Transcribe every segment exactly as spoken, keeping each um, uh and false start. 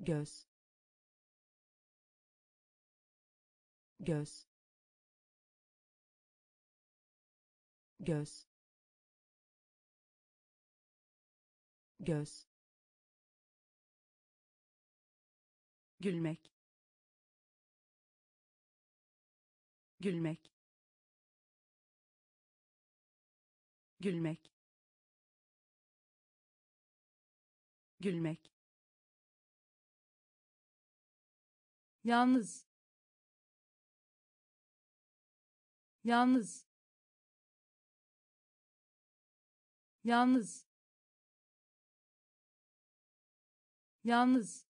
göz göz göz göz gülmek gülmek gülmek gülmek yalnız yalnız yalnız yalnız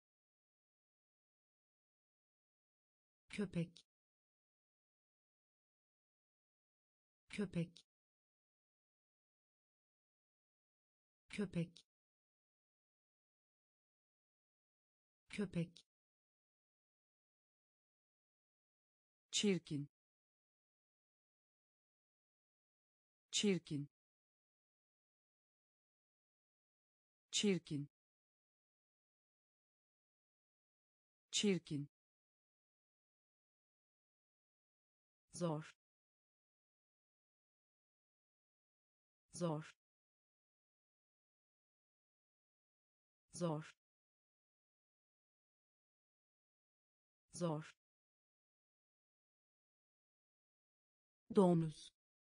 köpek köpek köpek köpek çirkin çirkin çirkin çirkin zor zor zor zor domuz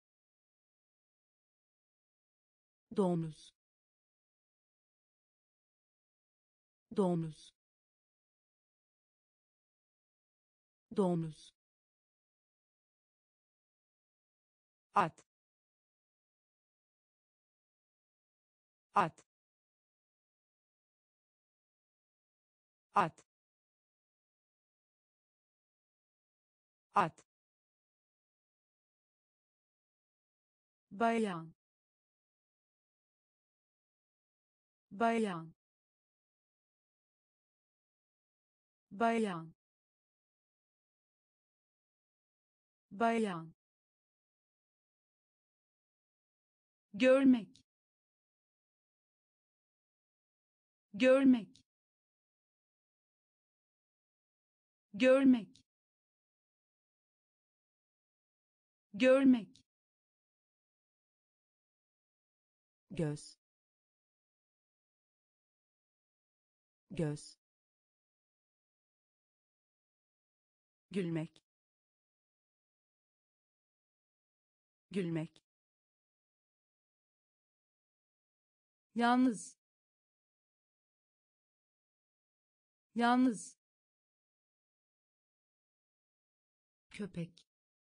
domuz domuz domuz at at at at bayan bayan bayan bayan görmek görmek görmek görmek göz göz gülmek gülmek yalnız yalnız köpek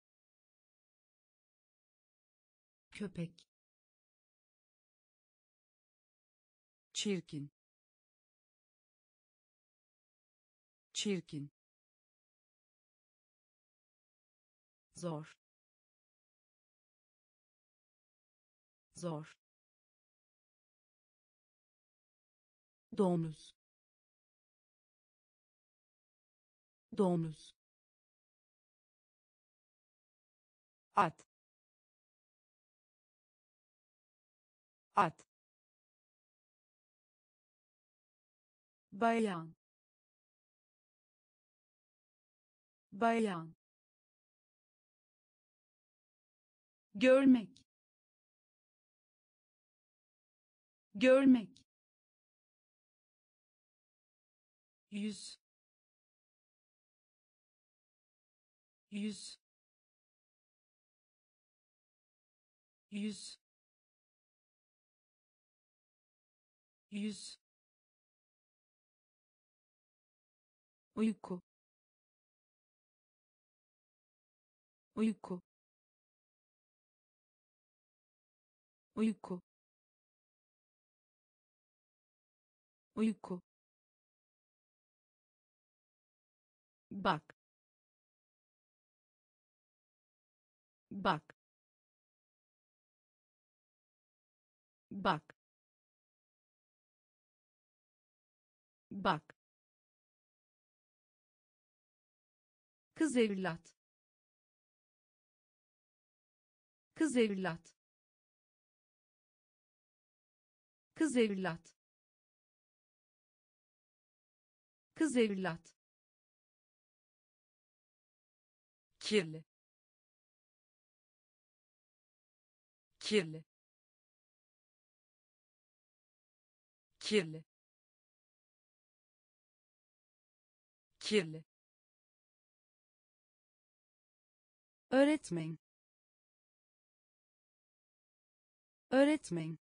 köpek çirkin çirkin zor zor domuz domuz at at bayan bayan görmek görmek yüz yüz yüz yüz uyku uyku uyku uyku bak bak bak bak kız evlat kız evlat kız evlat Kız evlat. Kirli. Kirli. Kirli. Kirli. Öğretmen. Öğretmen.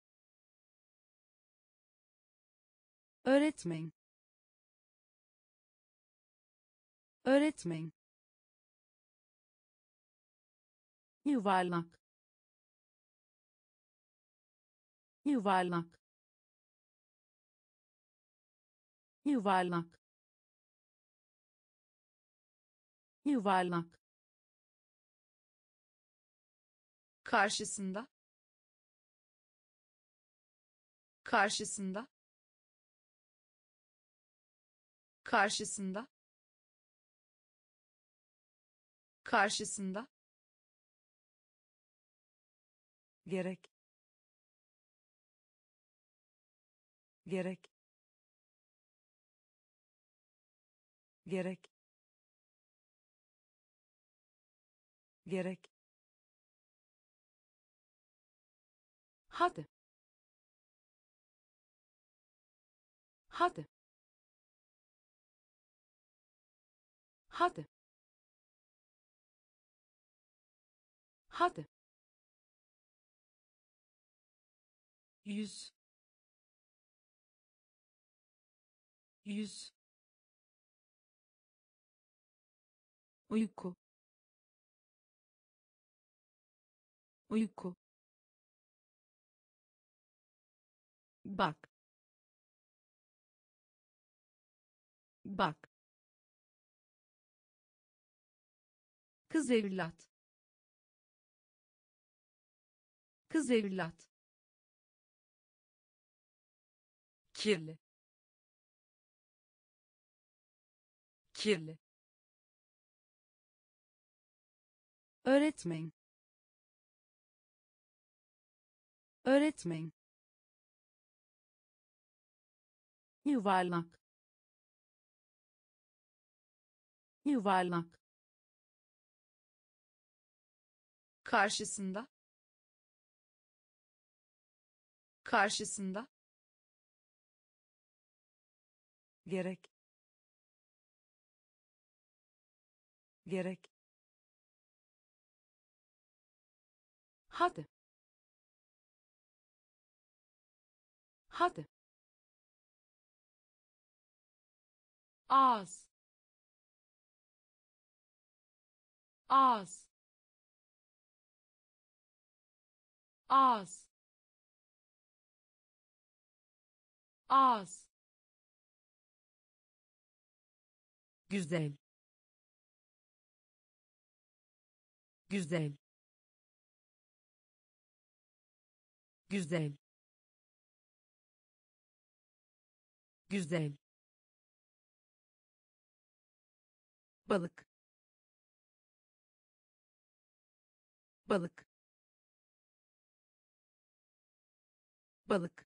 Öğretmen. Öğretmen. Yuvarlak. Yuvarlak. Yuvarlak. Yuvarlak. Karşısında. Karşısında. Karşısında. Karşısında. Gerek. Gerek. Gerek. Gerek. Hadi. Hadi. Hadi. Hadi. Yüz. Yüz. Uyku. Uyku. Bak. Bak. Kız evlat. Kız evlat. Kirli. Kirli. Öğretmen. Öğretmen. Yuvarlak. Yuvarlak. Karşısında. Karşısında. Gerek. Gerek. Hadi. Hadi. Az. Az. Az. Az. Güzel. Güzel. Güzel. Güzel. Balık. Balık. Balık.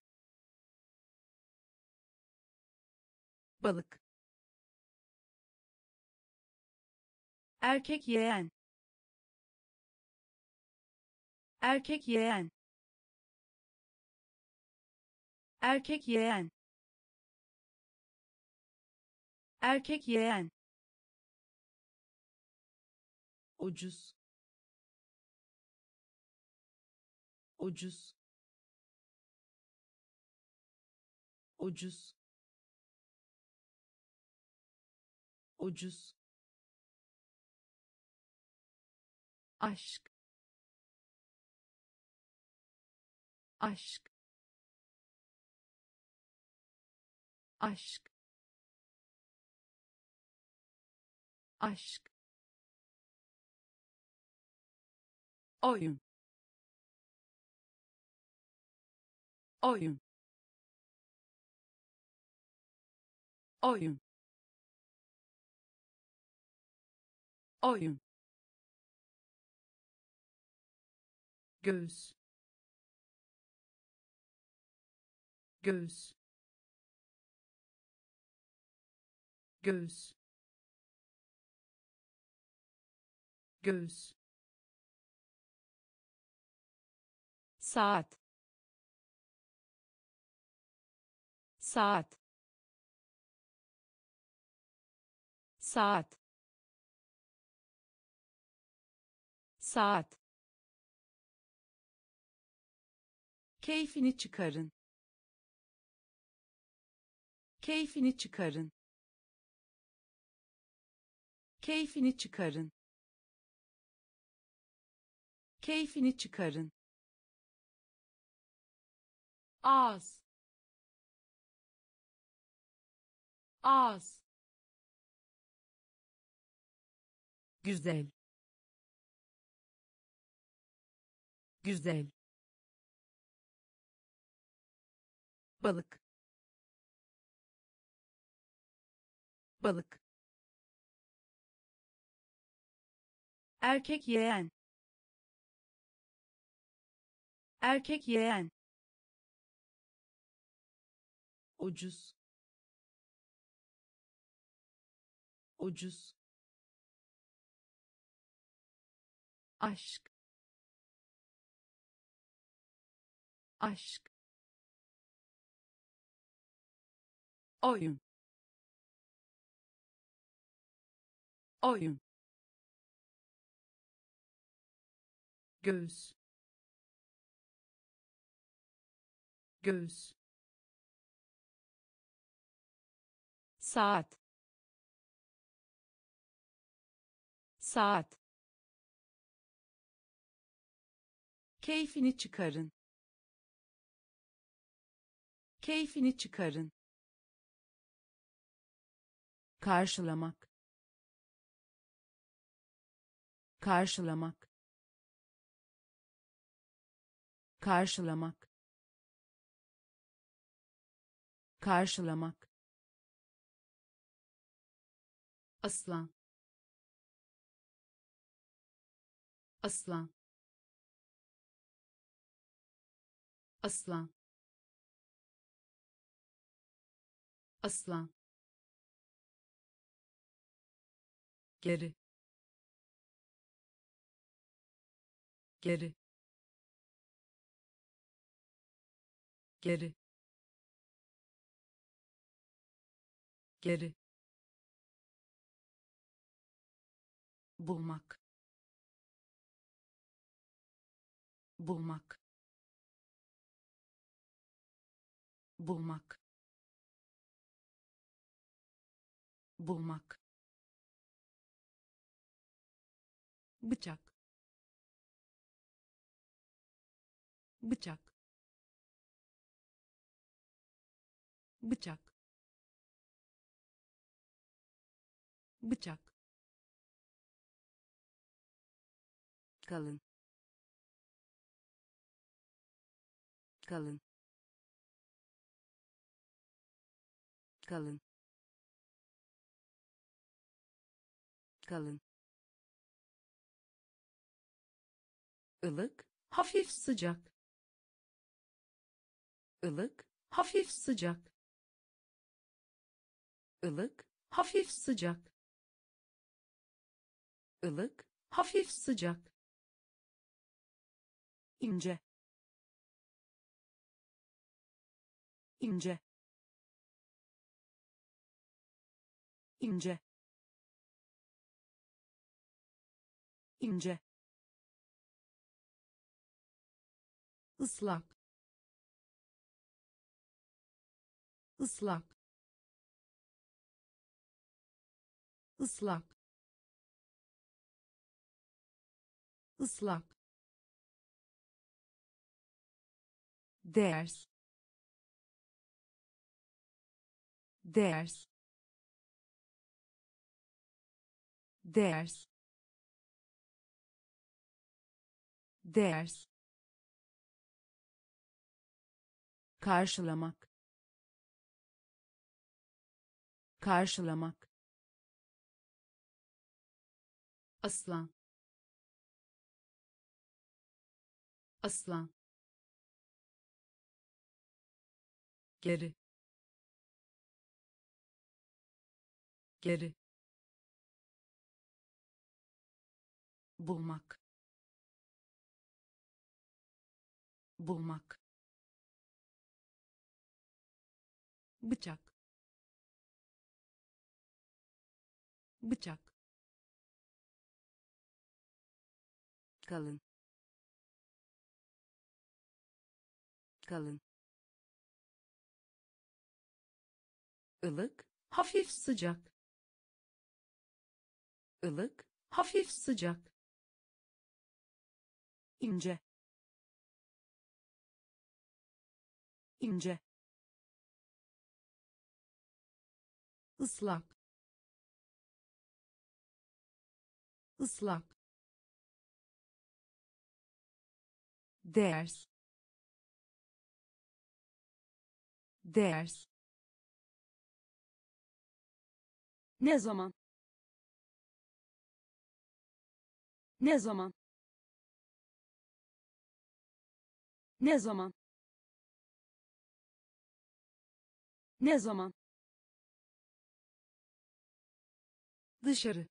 Balık. Erkek yeğen. Erkek yeğen. Erkek yeğen. Erkek yeğen. Ucuz. Ucuz. Ucuz. Ucuz. Aşk. Aşk. Aşk. Aşk. Oyun. Oyun. Oyun. Oyun. Göğüs. Göğüs. göğüs göğüs saat saat saat saat keyfini çıkarın keyfini çıkarın keyfini çıkarın keyfini çıkarın ağız ağız güzel güzel balık balık erkek yeğen erkek yeğen ucuz ucuz aşk aşk oyun oyun göğüs göğüs saat saat keyfini çıkarın keyfini çıkarın karşılamak karşılamak karşılamak karşılamak aslan aslan aslan aslan geri geri geri geri bulmak bulmak bulmak bulmak bıçak bıçak bıçak bıçak kalın kalın kalın kalın ılık hafif sıcak ılık hafif sıcak ılık hafif sıcak ılık hafif sıcak ince ince ince ince ıslak ıslak ıslak ıslak ders ders ders ders karşılamak karşılamak aslan aslan geri geri, bulmak, bulmak, bıçak, bıçak, kalın, kalın, ılık, hafif sıcak, ılık, hafif sıcak, ince, ince, ıslak, ıslak, ders, ders, ne zaman, ne zaman, ne zaman, ne zaman, dışarı,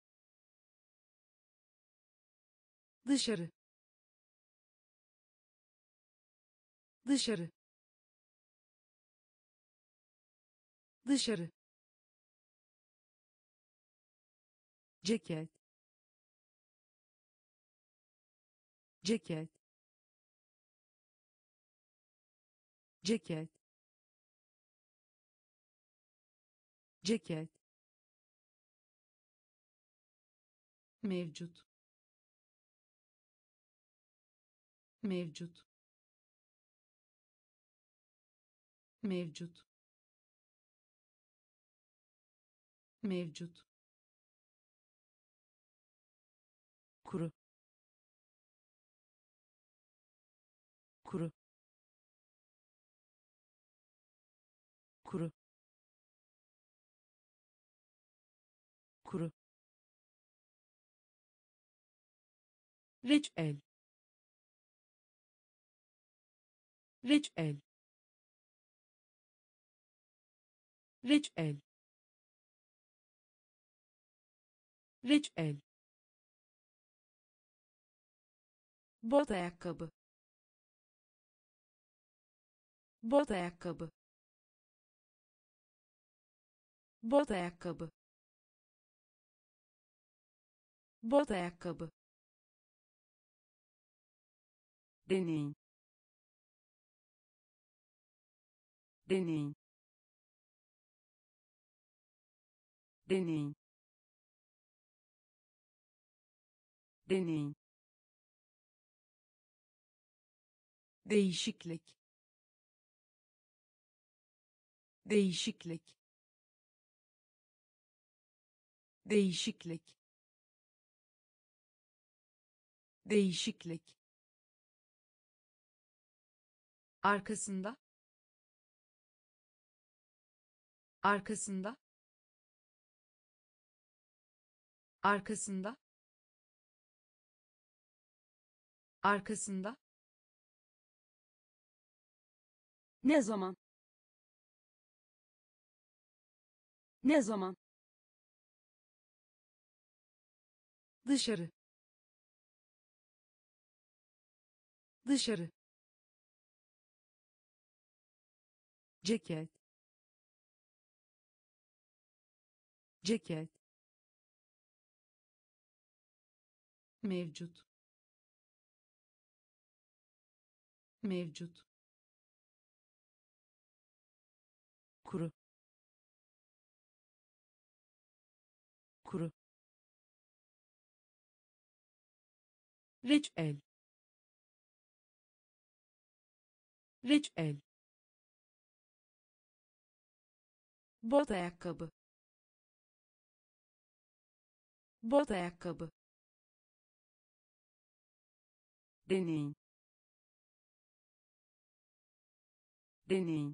dışarı, dışarı, dışarı, ceket, ceket, ceket, ceket, mevcut, mevcut, mevcut, mevcut, kuru, kuru, kuru, kuru, reçel, reçel, reçel, reçel, bot ayakkabı, bot ayakkabı, bot ayakkabı, bot ayakkabı, deney, deney, deney, deney, değişiklik, değişiklik, değişiklik, değişiklik, arkasında, arkasında, arkasında, arkasında, ne zaman, ne zaman, dışarı, dışarı, ceket, ceket, mevcut, mevcut, kuru, kuru, reçel, reçel, bot ayakkabı, bot ayakkabı, deney, deney,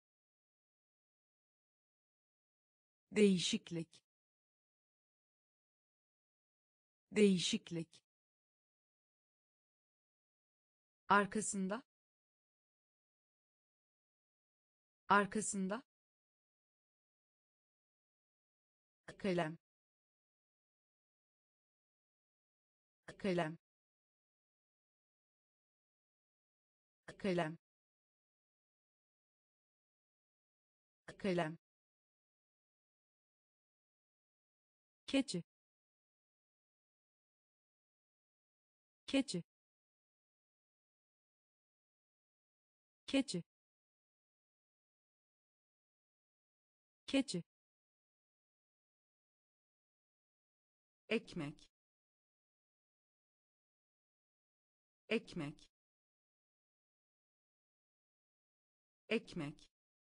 değişiklik, değişiklik, arkasında, arkasında, kalem kalem kalem kalem keçi keçi keçi keçi ekmek ekmek ekmek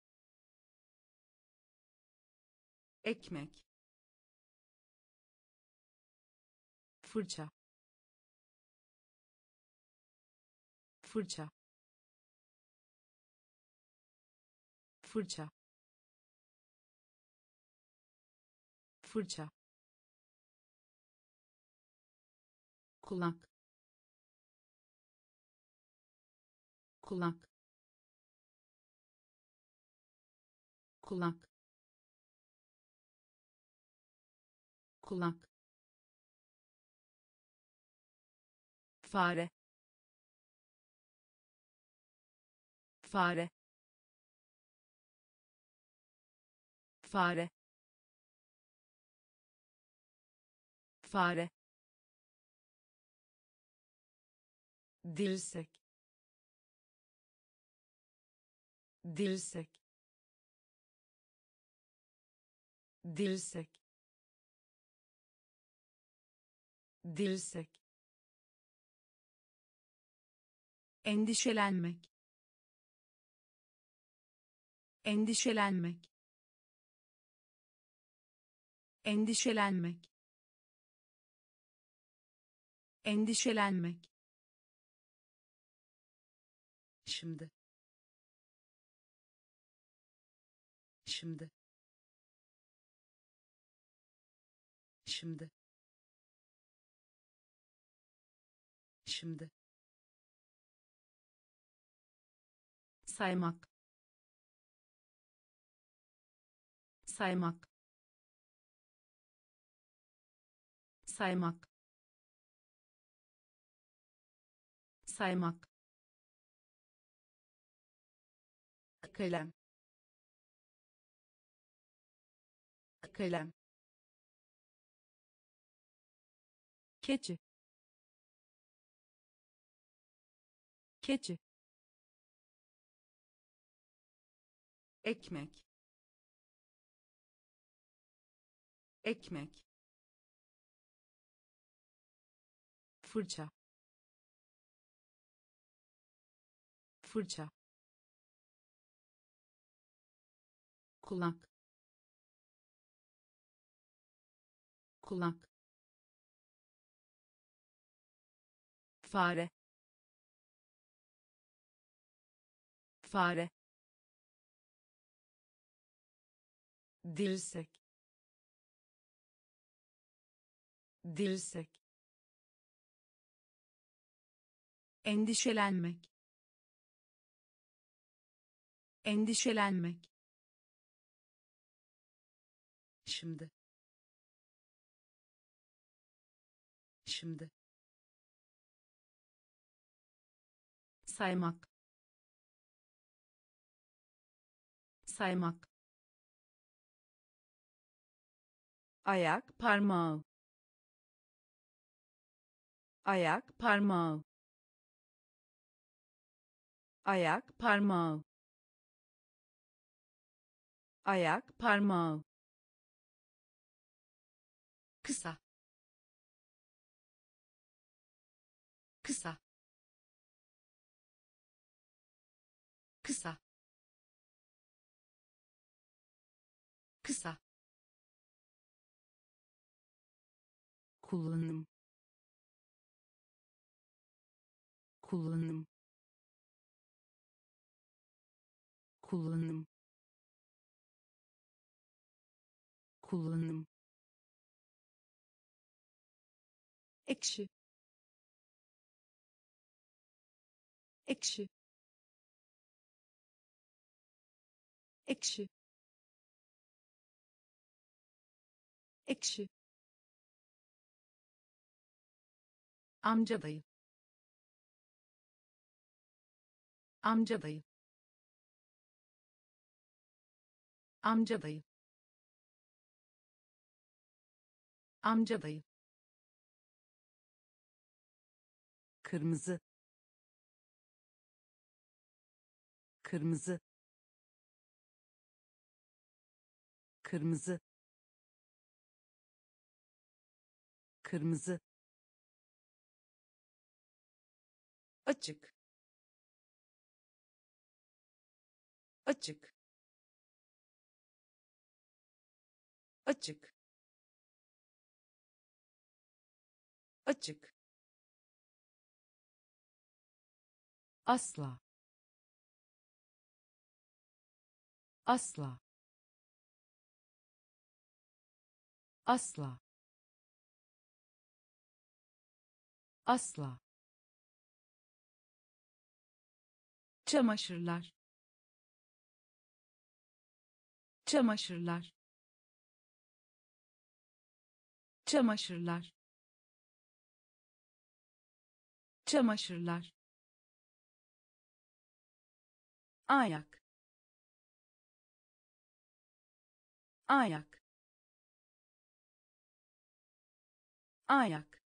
ekmek fırça fırça fırça fırça kulak kulak kulak kulak fare fare fare fare dirsek dirsek dirsek dirsek endişelenmek endişelenmek endişelenmek endişelenmek şimdi şimdi şimdi şimdi saymak saymak saymak saymak kalem kalem keçi keçi ekmek ekmek fırça fırça kulak kulak fare fare dirsek dirsek endişelenmek endişelenmek şimdi şimdi saymak saymak ayak parmağı ayak parmağı ayak parmağı ayak parmağı kısa kısa kısa kısa kullanım kullanım kullanım kullanım ekşi ekşi ekşi ekşi, amca dayı, amca dayı, amca dayı, amca dayı, kırmızı, kırmızı, kırmızı, kırmızı, açık, açık, açık, açık, asla, asla, asla, asla, çamaşırlar, çamaşırlar, çamaşırlar, çamaşırlar, ayak, ayak, ayak,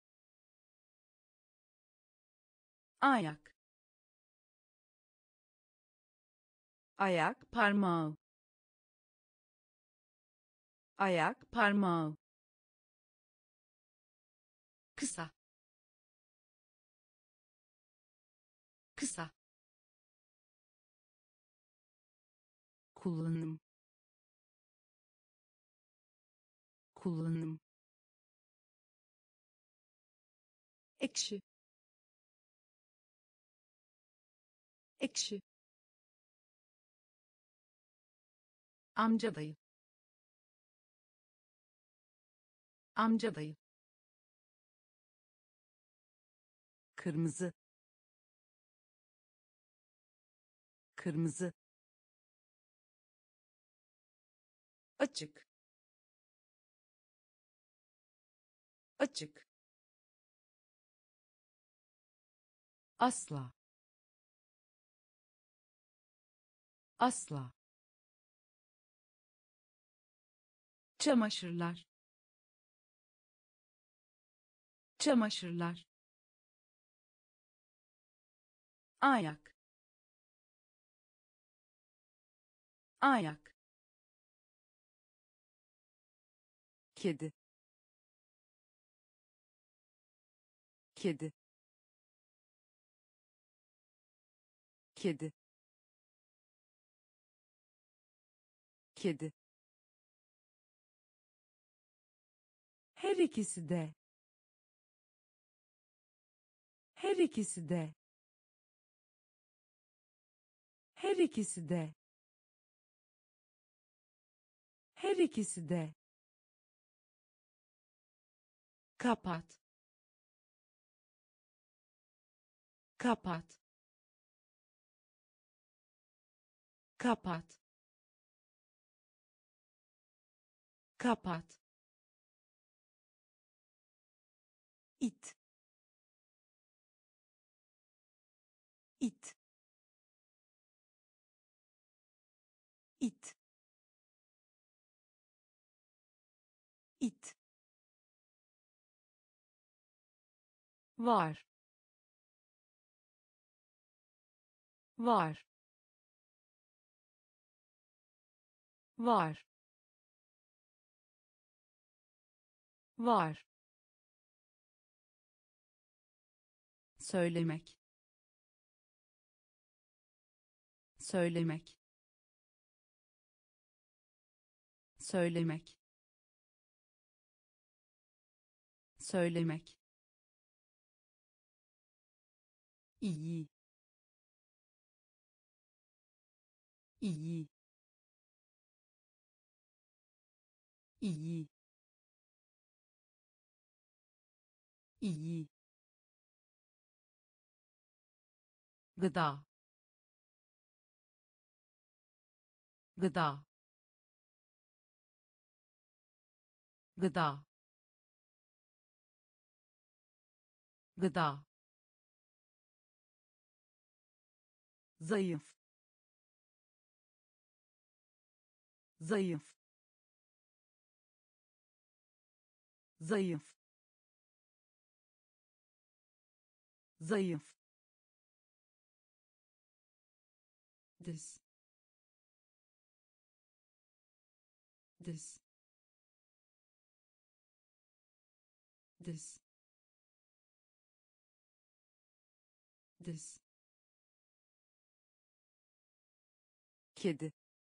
ayak, ayak parmağı, ayak parmağı, kısa, kısa, kullanım, kullanım, ekşi, ekşi, amca dayı, amca dayı, kırmızı, kırmızı, açık, açık, asla, asla, çamaşırlar, çamaşırlar, ayak, ayak, kedi, kedi, kedi, kedi, her ikisi de, her ikisi de, her ikisi de, her ikisi de, kapat, kapat, kapat, kapat, it, it, it, it, var, var, var, var, söylemek, söylemek, söylemek, söylemek, iyi, iyi, iyi, iyi, gıda, gıda, gıda, gıda, zayıf, zayıf, zayıf, zayıf, diz, diz, diz, diz, kedi,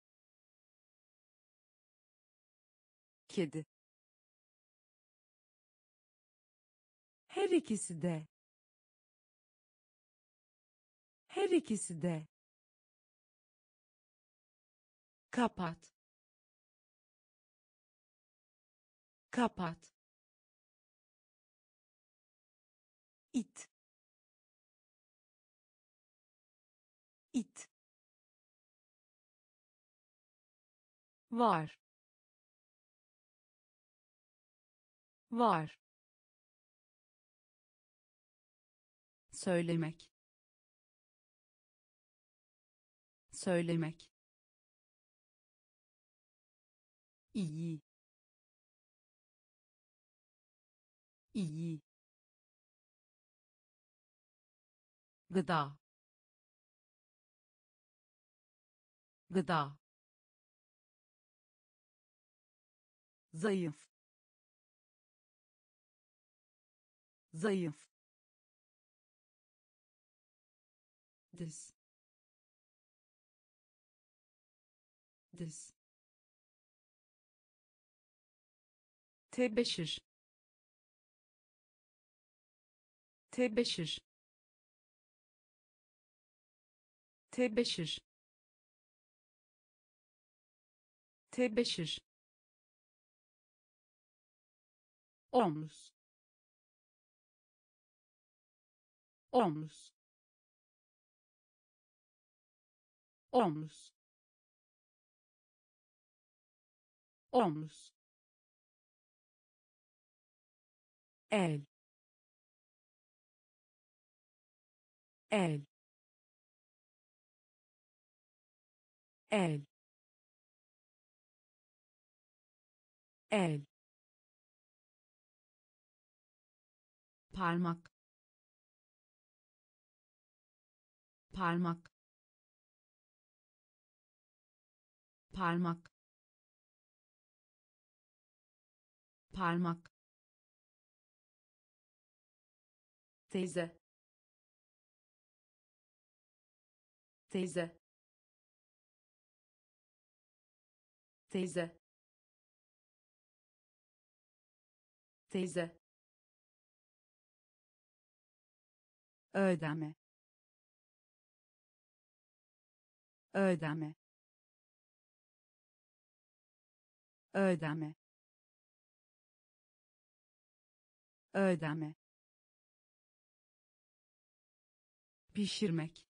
kedi, her ikisi de, her ikisi de, kapat, kapat, it, it, var, var, söylemek, söylemek, iyi, iyi, gıda, gıda, zayıf, zayıf, diz, diz, tebeşir, tebeşir, tebeşir, tebeşir, omuz, omuz, omuz, omuz, el, el, el, el, parmak, parmak, parmak, parmak, teyze, teyze, teyze, teyze, ödeme, ödeme, ödeme, ödeme, pişirmek,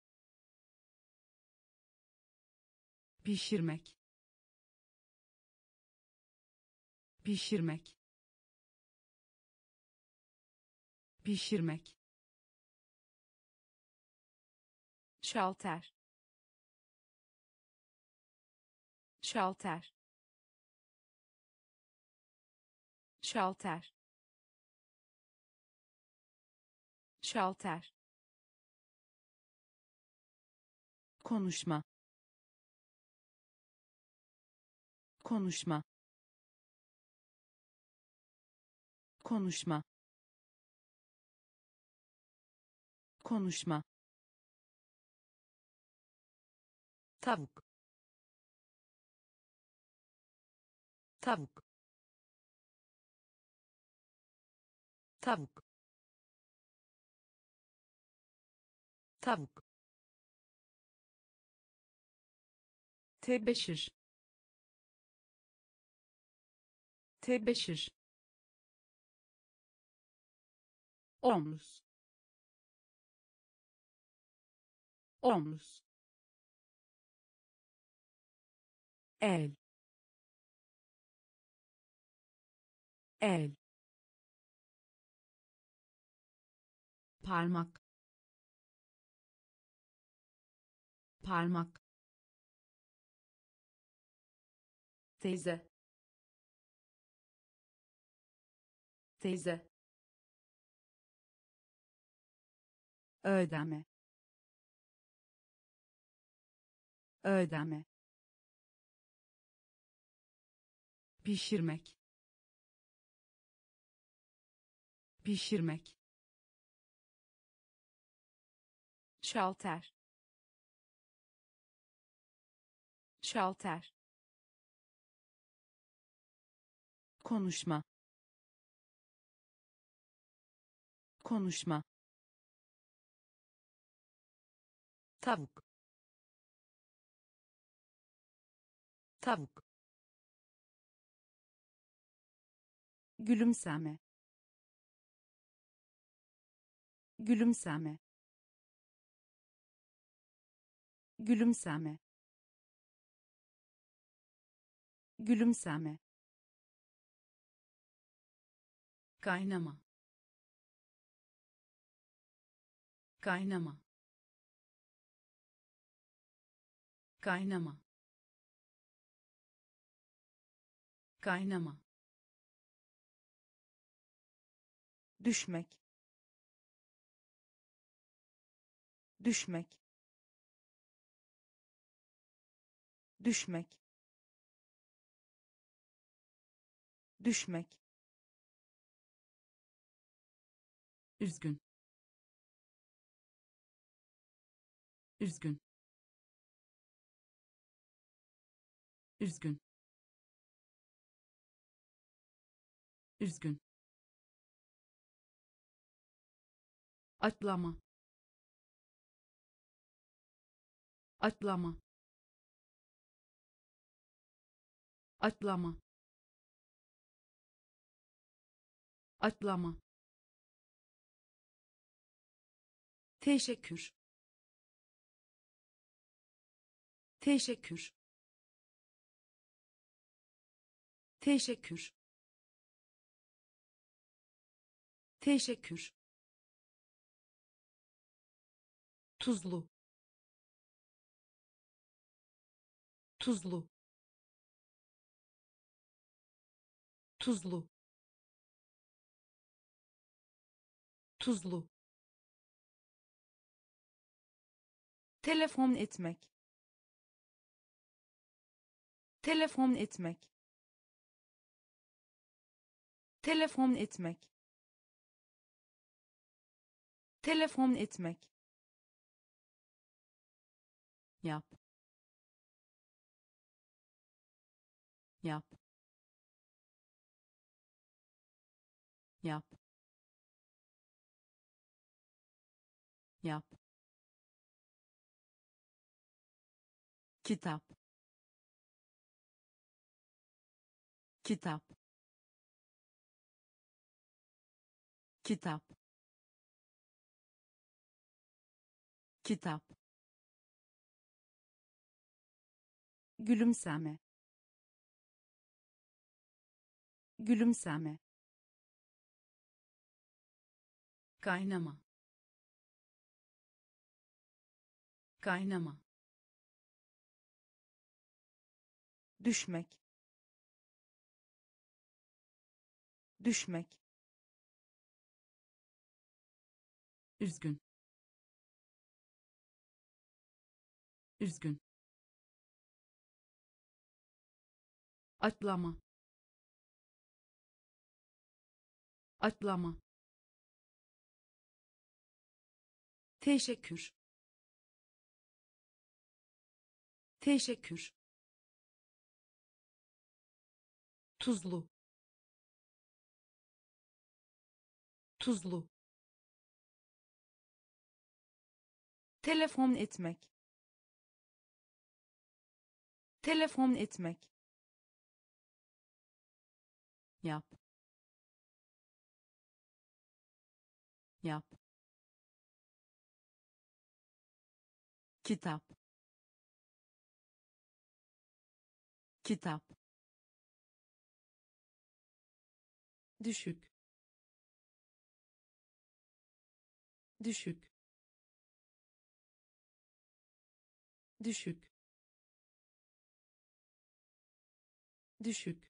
pişirmek, pişirmek, pişirmek, şalter, şalter, şalter, şalter, konuşma, konuşma, konuşma, konuşma, tavuk, tavuk, tavuk, tavuk, tebeşir, tebeşir, omuz, omuz, el, el, parmak, parmak, teyze, teyze, ödeme, ödeme, pişirmek, pişirmek, şalter, şalter, konuşma, konuşma, tavuk, tavuk, gülümseme, gülümseme, gülümseme, gülümseme, kaynama, kaynama, kaynama, kaynama, düşmek, düşmek, düşmek, düşmek, üzgün, üzgün, üzgün, üzgün, atlama, atlama, atlama, atlama, teşekkür, teşekkür, teşekkür, teşekkür, tuzlu, tuzlu, tuzlu, tuzlu, telefon etmek, telefon etmek, telefon etmek, telefon etmek, yap, yap, yap, yap, kitap, kitap, kitap, kitap, gülümseme, gülümseme, kaynama, kaynama, düşmek, düşmek, üzgün, üzgün, atlama, atlama, teşekkür, teşekkür, tuzlu, tuzlu, telefon etmek, telefon etmek, yap, yap, kitap, kitap, düşük düşük düşük düşük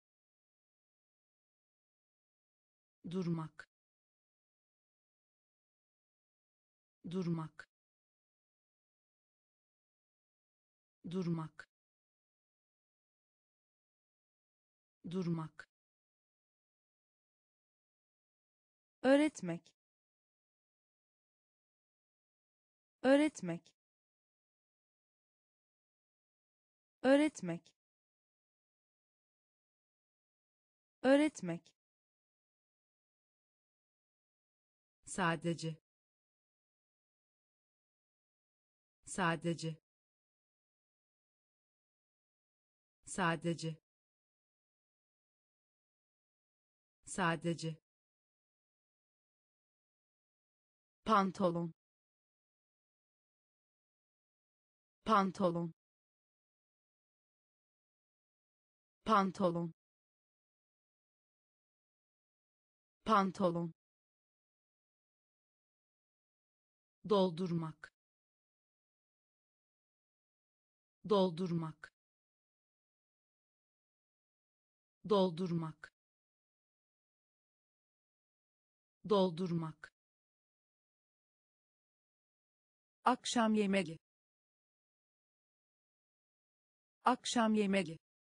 durmak durmak durmak durmak öğretmek öğretmek öğretmek öğretmek sadece sadece sadece sadece pantolon pantolon pantolon pantolon doldurmak doldurmak doldurmak doldurmak akşam yemeği akşam yemeği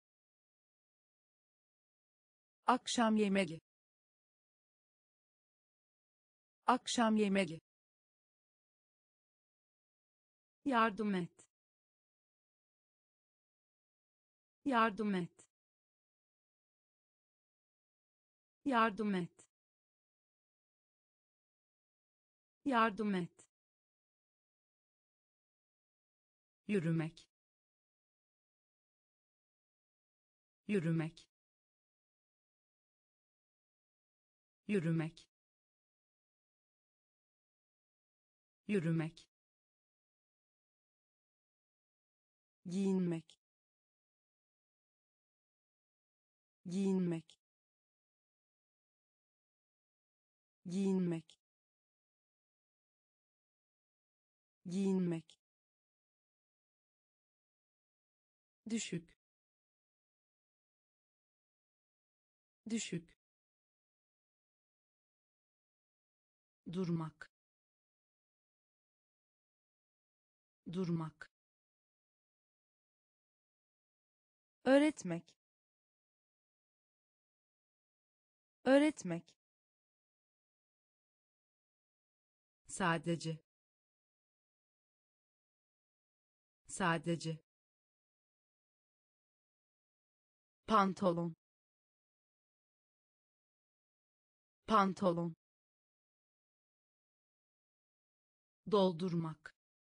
akşam yemeği akşam yemeği yardım et yardım et yardım et yardım et yürümek yürümek yürümek yürümek giyinmek giyinmek giyinmek giyinmek düşük düşük durmak durmak öğretmek öğretmek sadece sadece pantolon pantolon doldurmak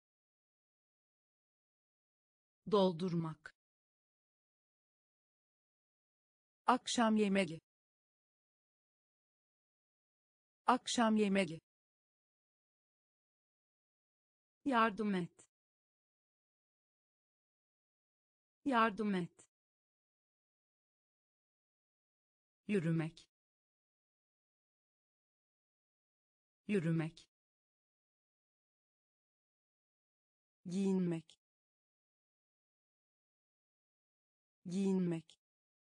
doldurmak akşam yemeği akşam yemeği yardım et yardım et yürümek yürümek giyinmek giyinmek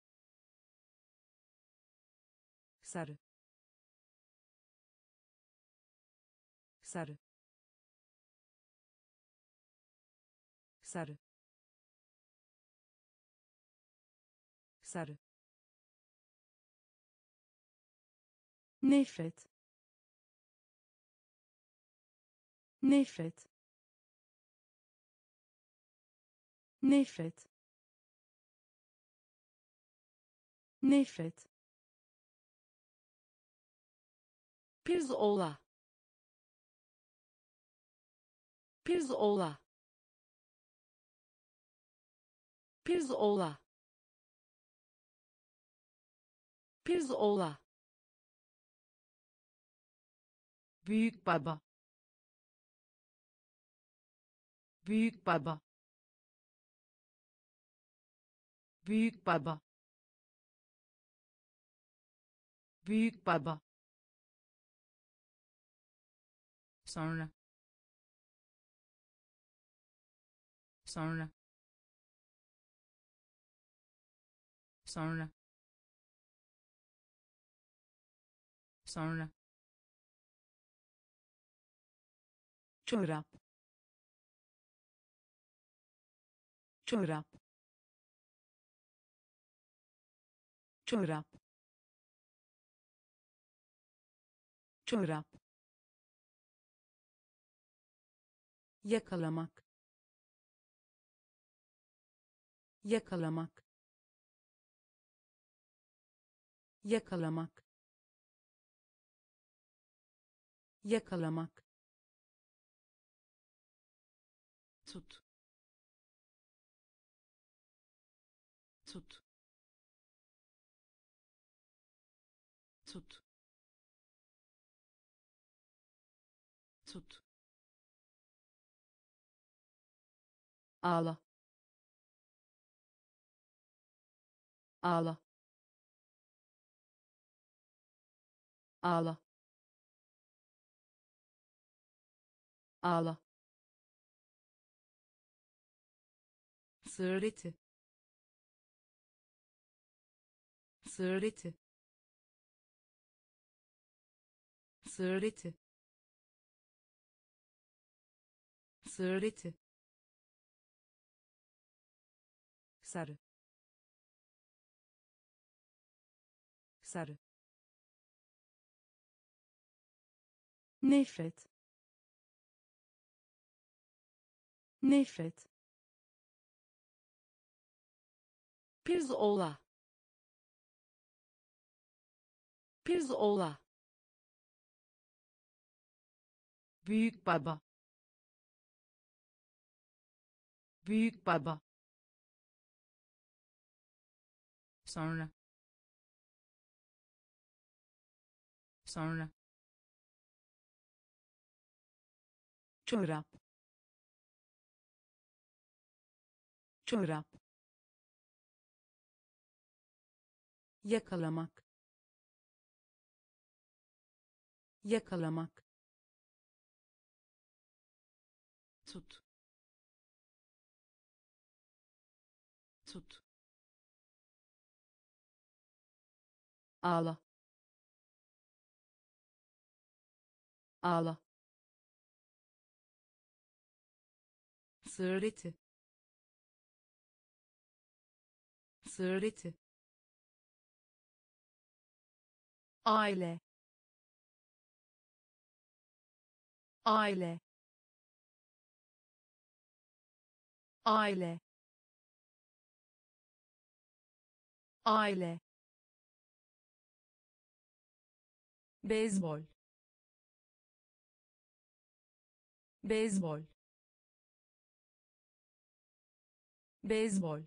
sarı sarı sarı sarı nefret nefret nefret nefret pirzola pirzola pirzola pirzola büyük baba büyük baba büyük baba büyük baba, sonra, sonra, sonra, sonra, çorap, çorap, çorap, çorap, yakalamak, yakalamak, yakalamak, yakalamak, tut, tut, tut, tut, ağla, ağla, ağla, ağla, sığır eti, sığır eti, sığır eti, sığır eti, sarı, sarı, nefret, nefret, pirzola, pirzola, büyük baba, büyük baba, sonra, sonra, çorap, çorap, yakalamak, yakalamak, tut, tut, ağla, ağla, sığır eti, sığır eti, aile, aile, aile, aile, beyzbol, beyzbol, beyzbol,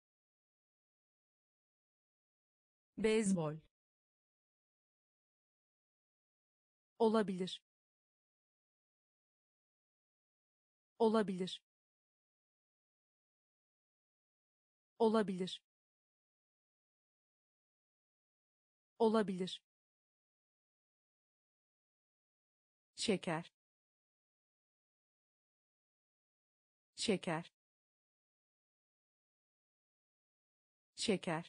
beyzbol, olabilir, olabilir, olabilir, olabilir, şeker, şeker, şeker,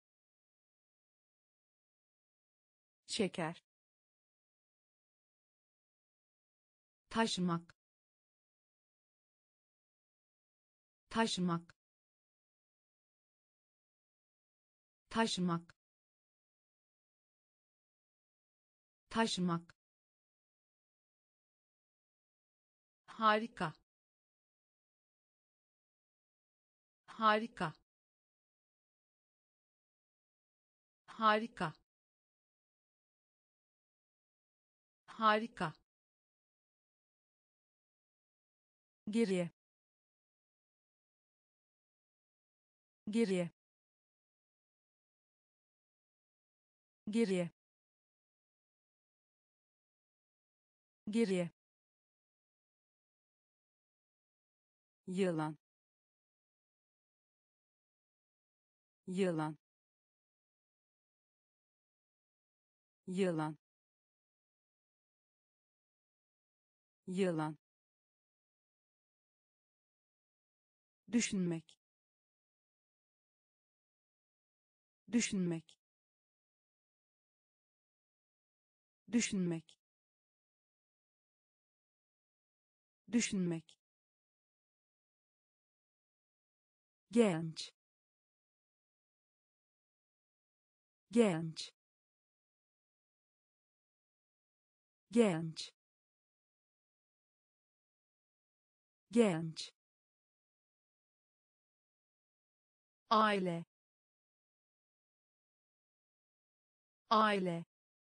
şeker, taşımak, taşımak, taşımak, taşımak, harika, harika, harika, harika, geriye, geriye, geriye, geriye, yılan, yılan, yılan, yılan, düşünmek, düşünmek, düşünmek, düşünmek, genç, genç, genç, genç, aile, aile,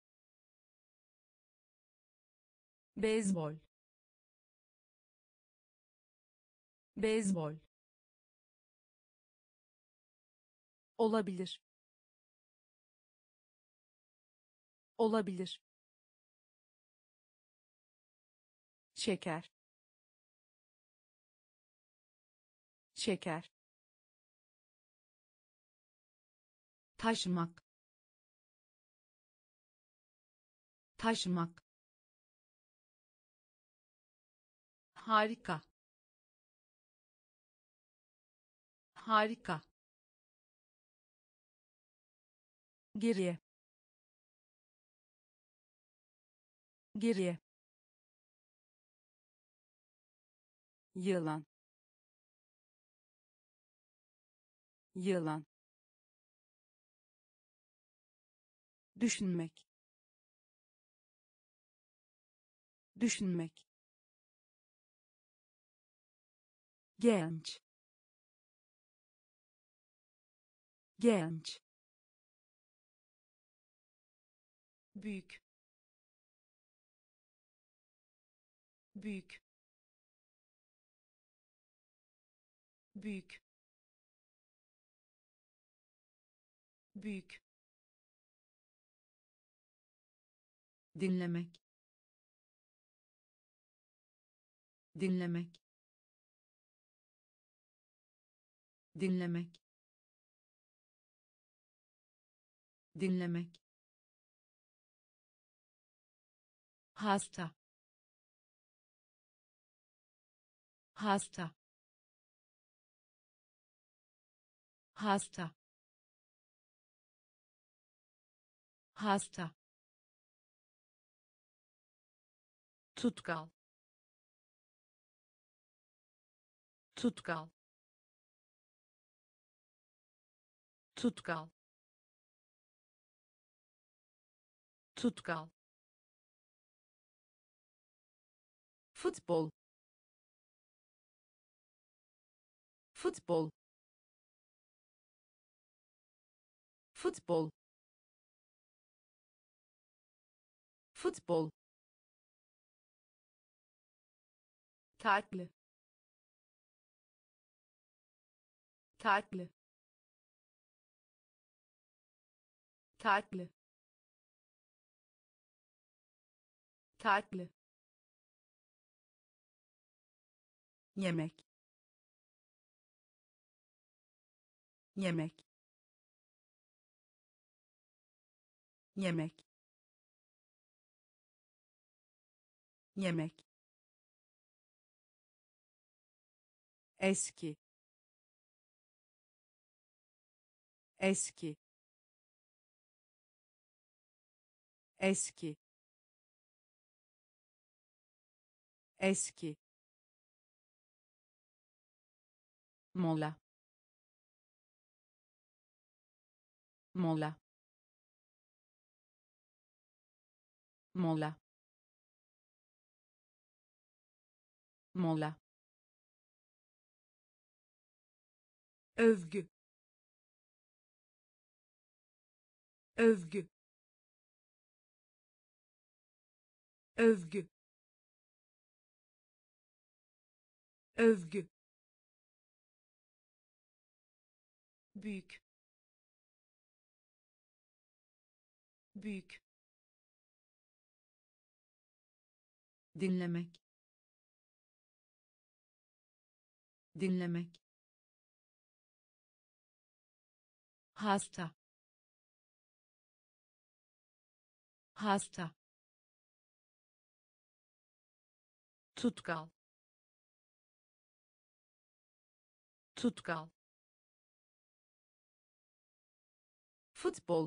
beyzbol, beyzbol, olabilir, olabilir, şeker, şeker, taşımak, taşımak, harika, harika, geriye, geriye, yılan, yılan, düşünmek, düşünmek, genç, genç, büyük, büyük, büyük, büyük, dinlemek, dinlemek, dinlemek, dinlemek, hasta, hasta, hasta, hasta, tutkal, tutkal, tutkal, tutkal, futbol, futbol, futbol, futbol, tatlı, tatlı, tatlı, tatlı, yemek, yemek, yemek, yemek, eski, eski, eski, eski, mola, mola, mola, mola, övgü, övgü, övgü, övgü, büyük, büyük, dinlemek, dinlemek, hasta, hasta, tutkal, tutkal, futbol,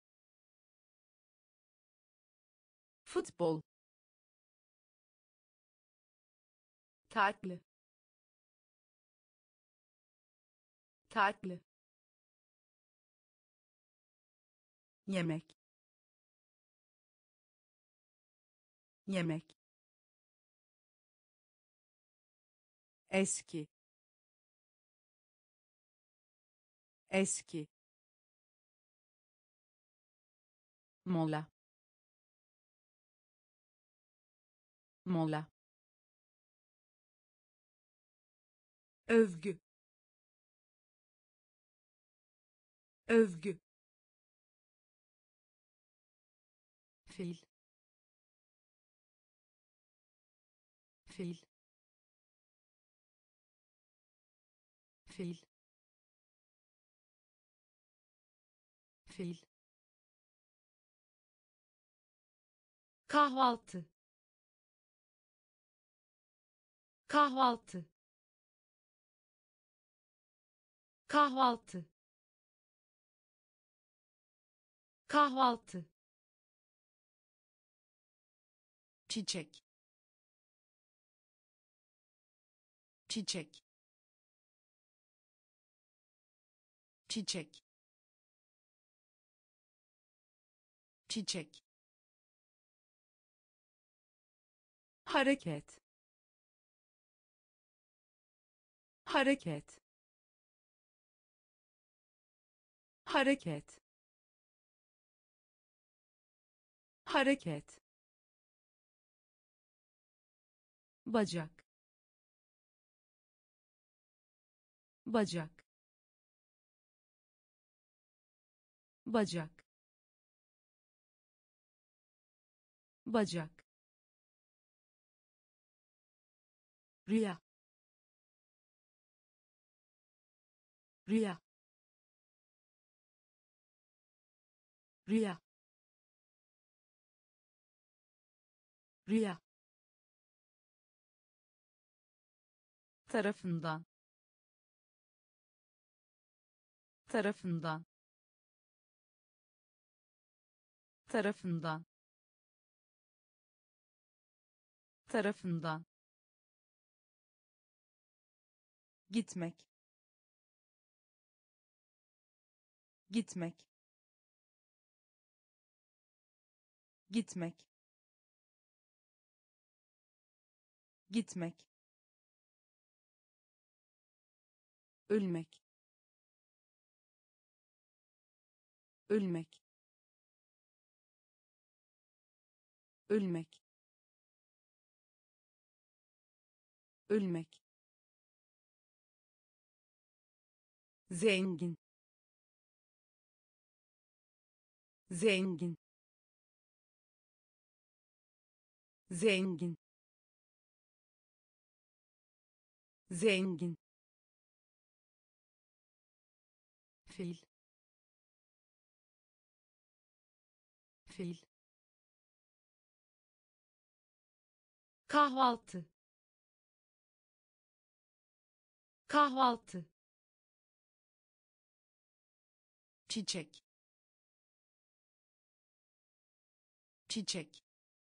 futbol, tatlı, tatlı, yemek, yemek, eski, eski, mola, mola, övgü, övgü, fil, fil, fil, fil, kahvaltı, kahvaltı, kahvaltı, kahvaltı, çiçek, çiçek, çiçek, çiçek, hareket, hareket, hareket, hareket, bacak, bacak, bacak, bacak, rüya, rüya, rüya, rüya, tarafından, tarafından, tarafından, tarafından, gitmek, gitmek, gitmek, gitmek, ölmek, ölmek, ölmek, ölmek, zengin, zengin, zengin, zengin, fil, fil, kahvaltı, kahvaltı, çiçek, çiçek,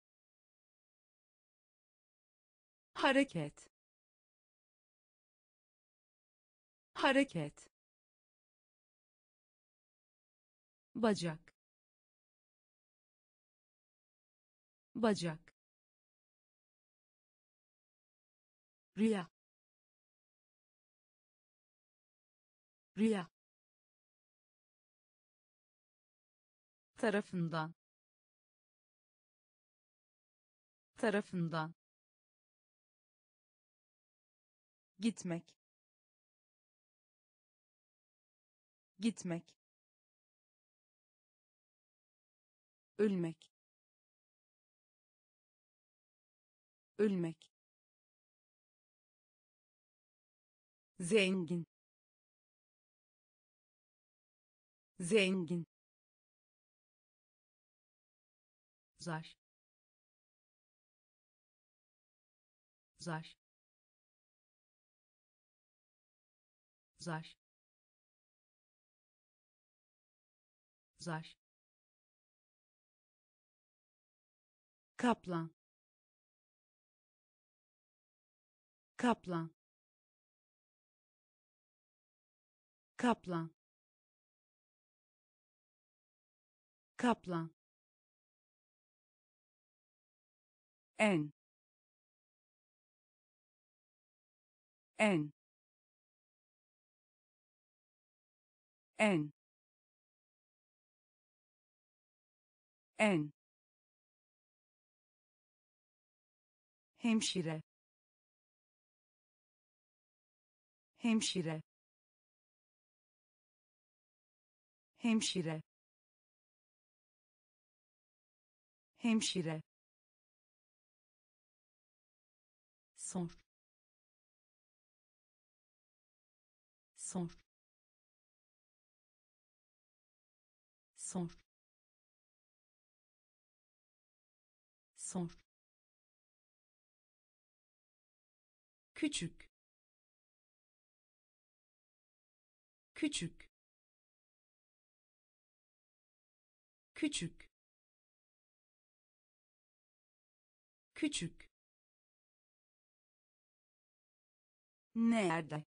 hareket, hareket, bacak, bacak, rüya, rüya, tarafından, tarafından, gitmek, gitmek, ölmek, ölmek, zengin, zengin, zar zar zar zar kaplan kaplan kaplan kaplan en en en en hemşire hemşire hemşire hemşire sor sor sor sor küçük küçük küçük küçük nerede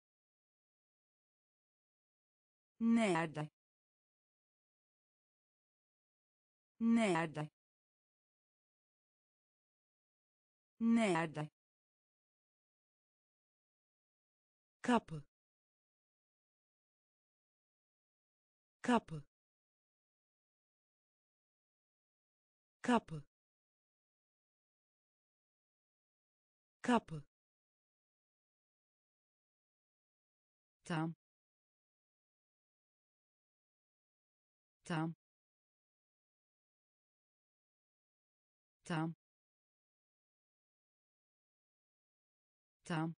nerede nerede nerede kapı kapı kapı kapı tam tam tam tam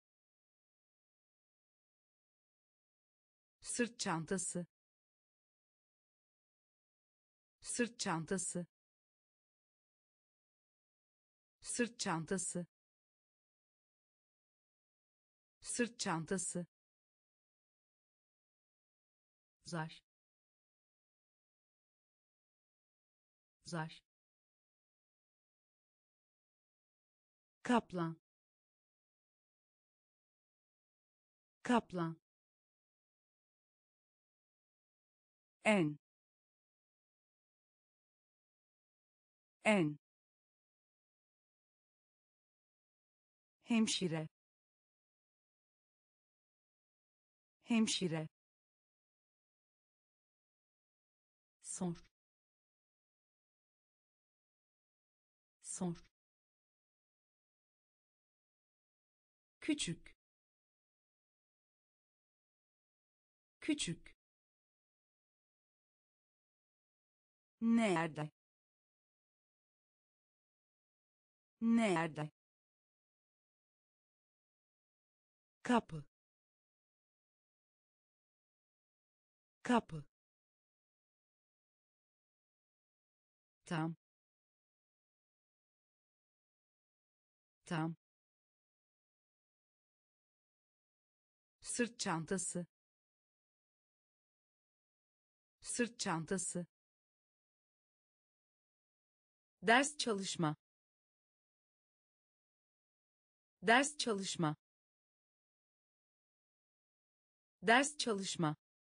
sırt çantası sırt çantası sırt çantası sırt çantası zar zar kaplan kaplan en en hemşire hemşire sor sor küçük küçük nerede nerede kapı kapı tam tam sırt çantası sırt çantası ders çalışma ders çalışma ders çalışma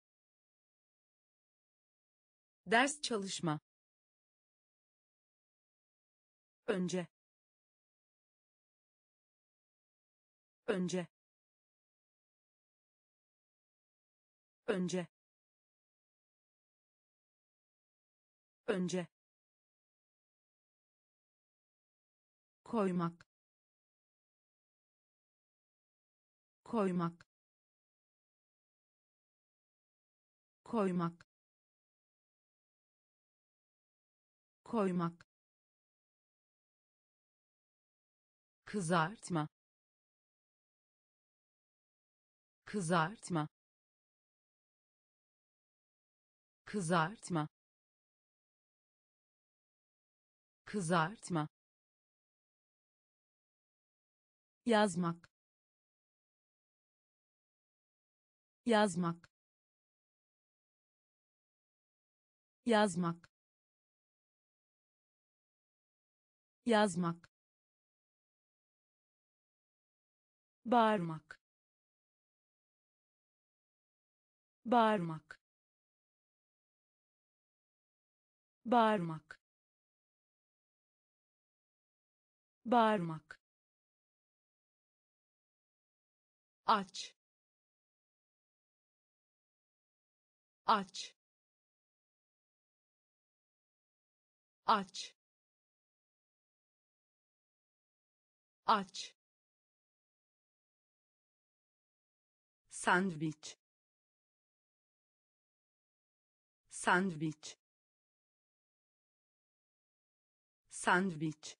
ders çalışma önce önce önce önce koymak koymak koymak koymak kızartma kızartma kızartma kızartma, yazmak, yazmak, yazmak, yazmak, bağırmak, bağırmak, bağırmak, bağırmak, aç, aç, aç, aç, sandviç, sandviç, sandviç,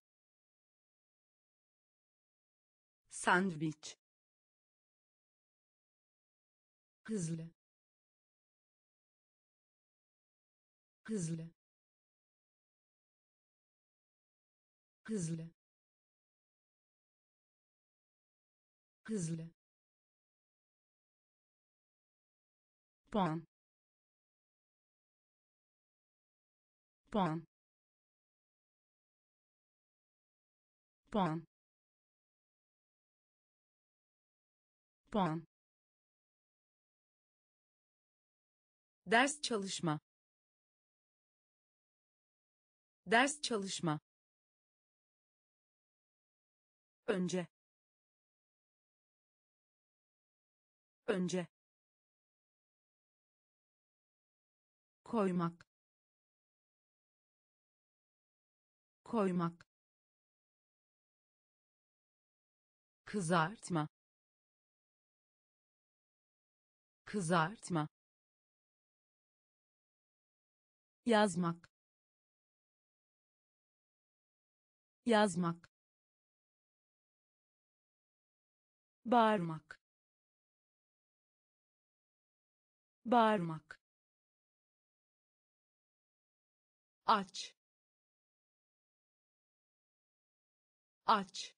sandviç, hızlı, hızlı, hızlı, hızlı, puan, puan, puan, puan, ders çalışma, ders çalışma, önce, önce, koymak, koymak, kızartma, kızartma, yazmak, yazmak, bağırmak, bağırmak, aç, aç,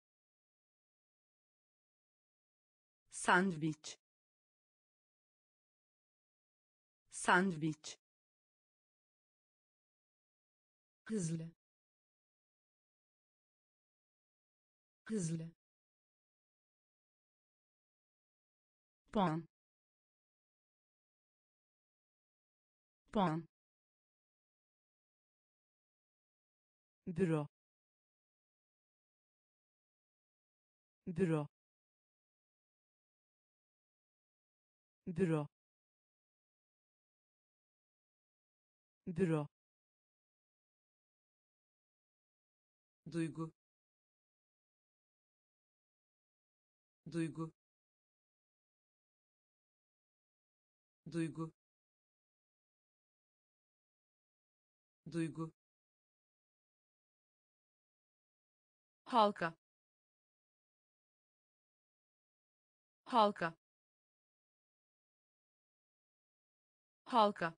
sandviç, sandviç, hızlı, hızlı, puan, puan, büro, büro, büro, büro, duygu, duygu, duygu, duygu, halka, halka, halka,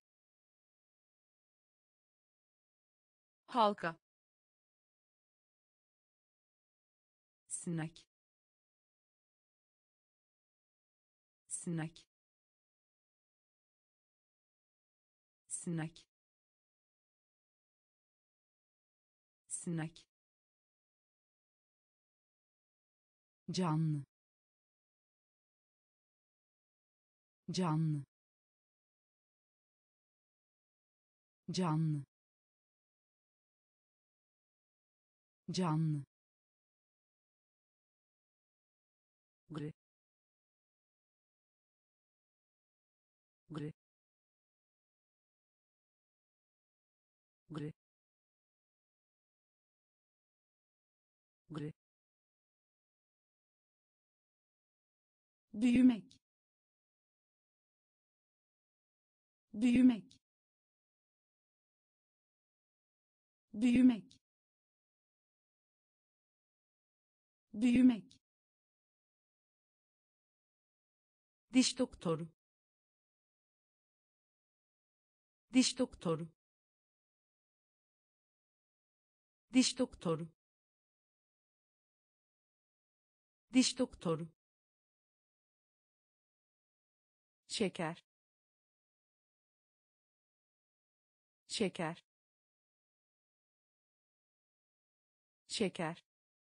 halka, sinek, sinek, sinek, sinek, canlı, canlı, canlı, canlı, gri, gri, gri, gri, büyümek, büyümek, büyümek, büyümek, diş doktoru, diş doktoru, Diş doktoru. Diş doktoru. şeker, şeker, şeker,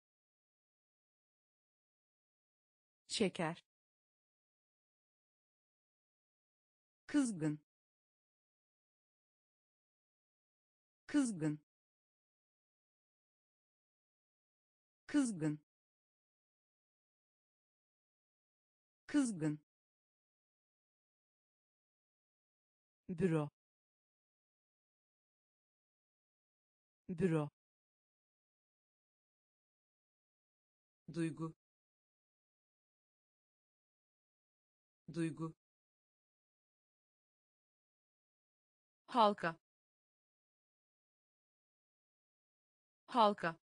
şeker, kızgın, kızgın, kızgın, kızgın, büro, büro, duygu, duygu, halka, halka,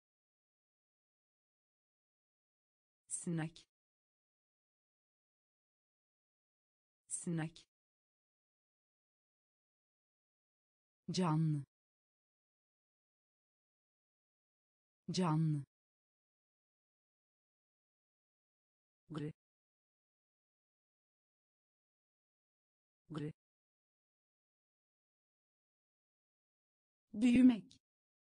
sinek, sinek, Canlı. Canlı. gri, gri, Büyümek.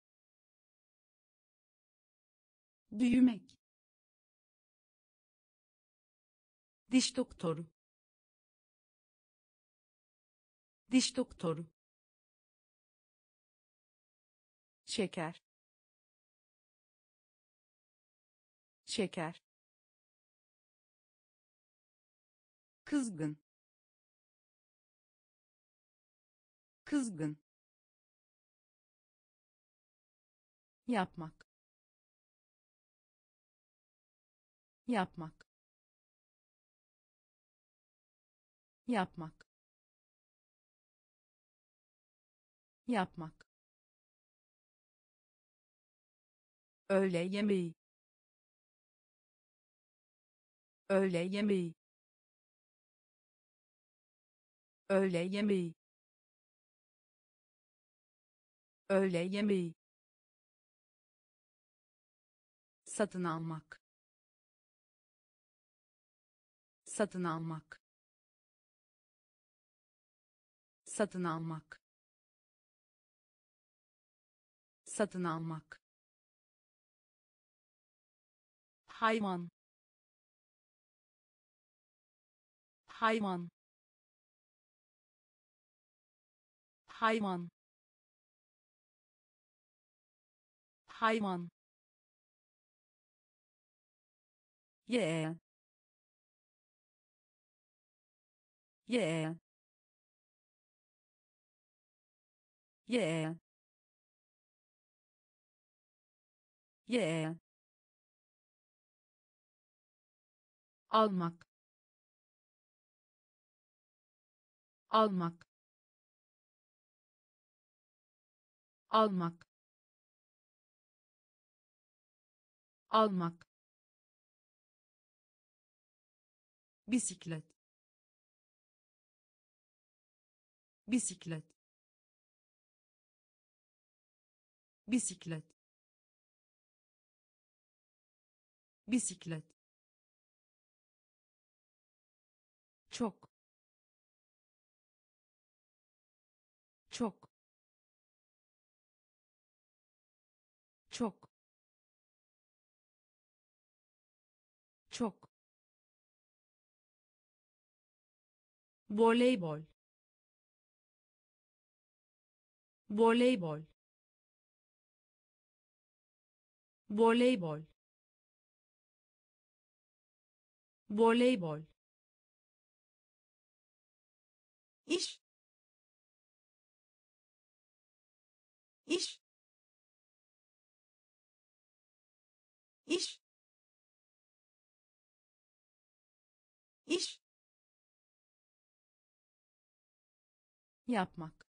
Büyümek. Diş doktoru. Diş doktoru. şeker, şeker, kızgın, kızgın, Yapmak. Yapmak. Yapmak. Yapmak. öğle yemeği, öğle yemeği, öğle yemeği, öğle yemeği, Satın almak. Satın almak. Satın almak. Satın almak. Hayvan. Hayvan. Hayvan. Hayvan. yeğen, yeğen, yeğen, yeğen, Almak. Almak. Almak. Almak. Bisiklet. Bisiklet. Bisiklet. Bisiklet. Çok. Çok. Çok. Çok. Voleybol. Voleybol. Voleybol. Voleybol. İş. İş. İş. İş. Yapmak.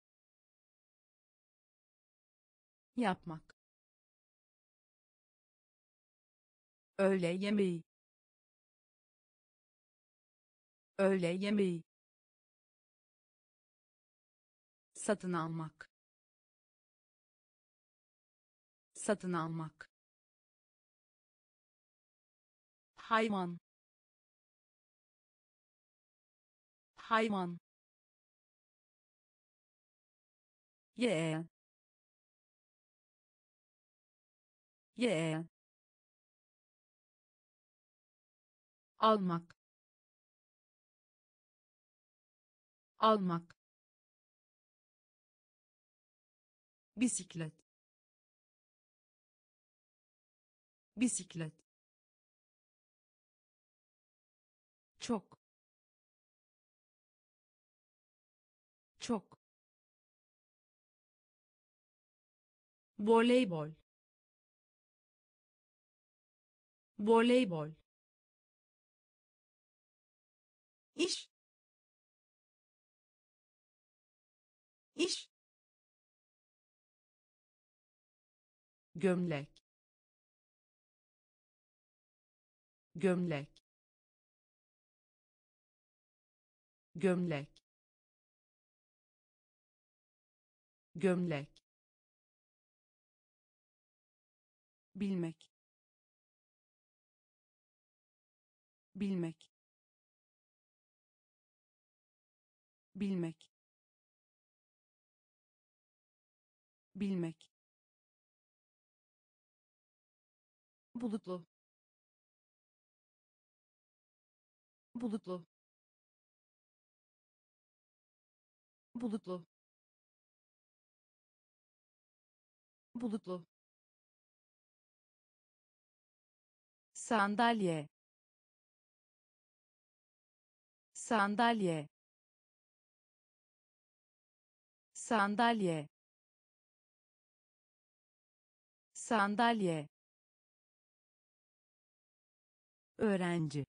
Yapmak. öğle yemeği, öğle yemeği, Satın almak. satın almak, hayvan, hayvan, yeğen, yeğen, almak, almak, bisiklet, bisiklet, çok, çok, voleybol, voleybol, iş, iş, gömlek, gömlek, gömlek, gömlek, bilmek, bilmek, bilmek, bilmek, bulutlu, bulutlu, bulutlu, bulutlu, sandalye, sandalye, sandalye, sandalye, öğrenci,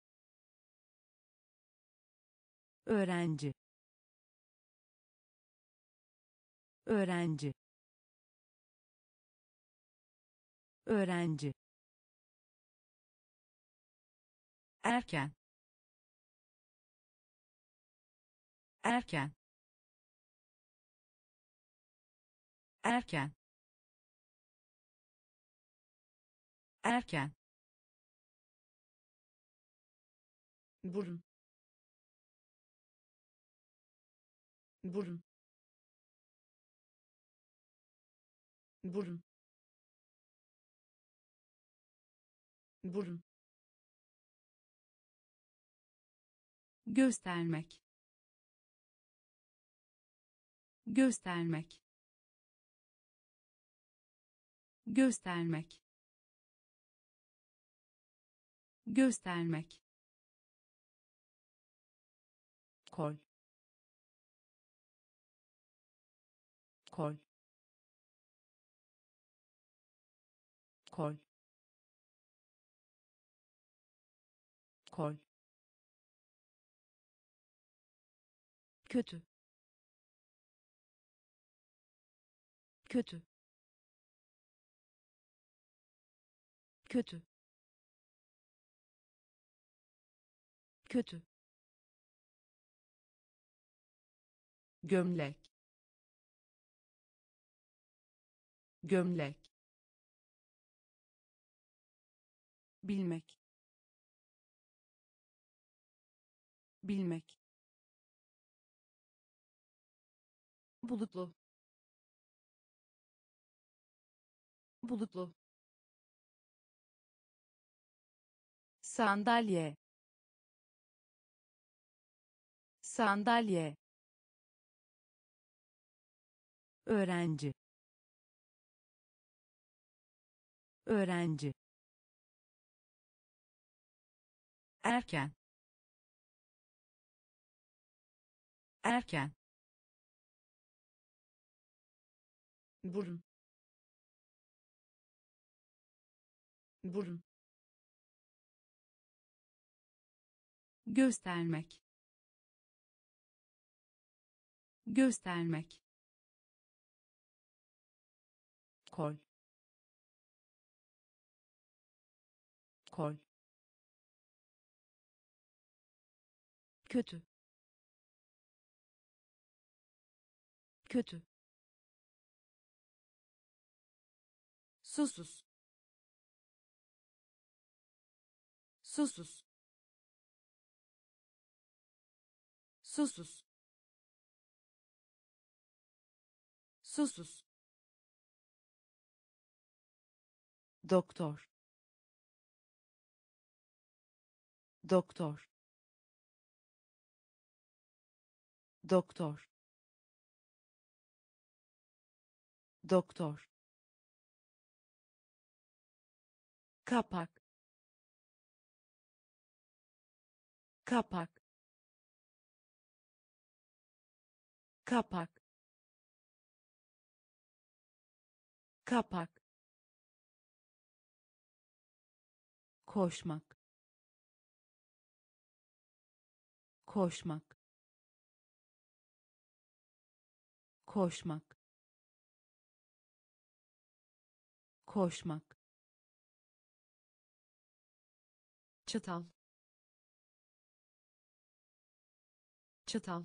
öğrenci, öğrenci, öğrenci, erken, erken, erken, erken, burun, burun, burun, burun, göstermek, göstermek, göstermek, göstermek, kol, kol, kol, kol, kötü, kötü, kötü, kötü, gömlek, gömlek, bilmek, bilmek, bulutlu, bulutlu, sandalye, sandalye, öğrenci, öğrenci, erken, erken, burun, burun, göstermek, göstermek, kol, kol, kötü, kötü, susuz susuz susuz susuz doktor doktor doktor doktor kapak kapak kapak kapak koşmak koşmak koşmak koşmak çatal çatal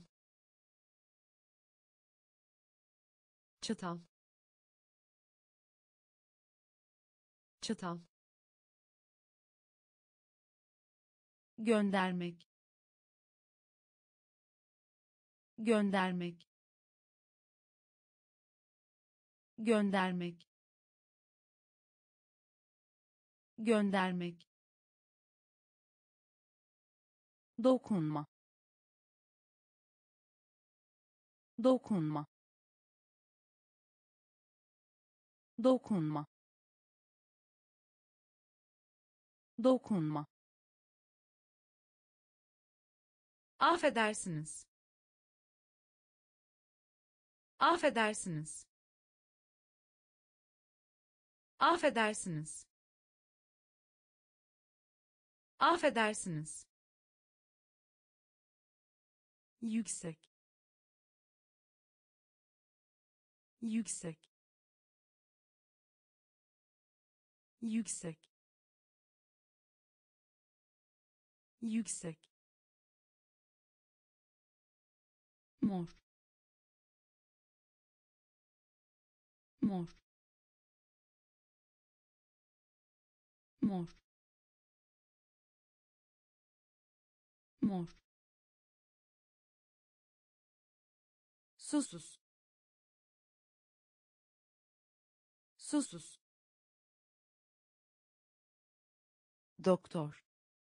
çatal çatal göndermek göndermek göndermek göndermek dokunma dokunma dokunma dokunma affedersiniz affedersiniz affedersiniz affedersiniz yüksek yüksek yüksek yüksek mor mor mor mor susuz susuz doktor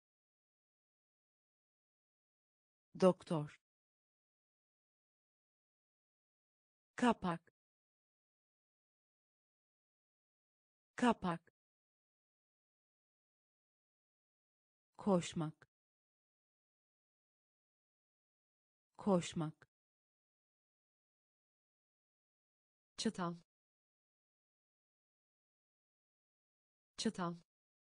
doktor kapak kapak koşmak koşmak çatal çatal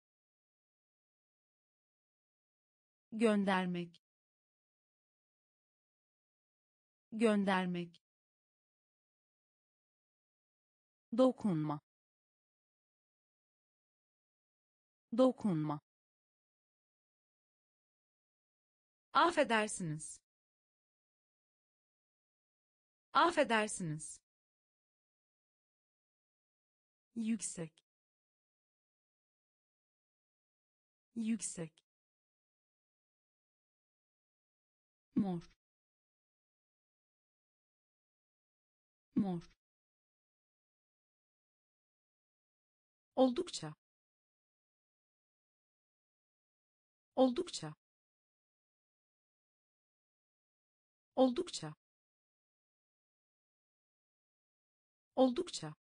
göndermek göndermek dokunma dokunma affedersiniz affedersiniz yüksek yüksek mor mor oldukça oldukça oldukça oldukça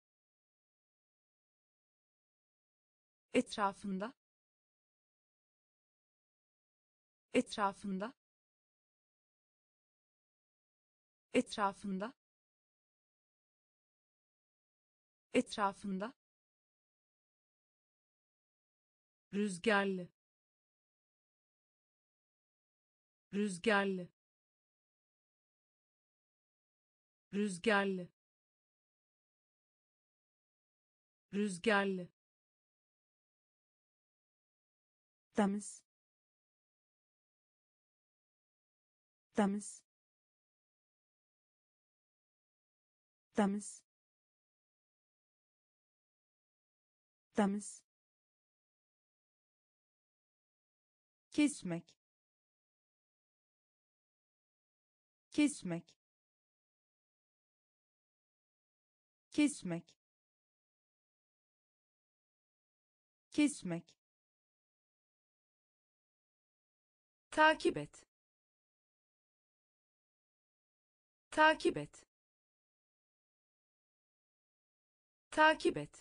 etrafında etrafında etrafında etrafında rüzgarlı rüzgarlı rüzgarlı rüzgarlı temiz temiz temiz temiz, kesmek, kesmek, kesmek, kesmek, takip et, takip et, takip et,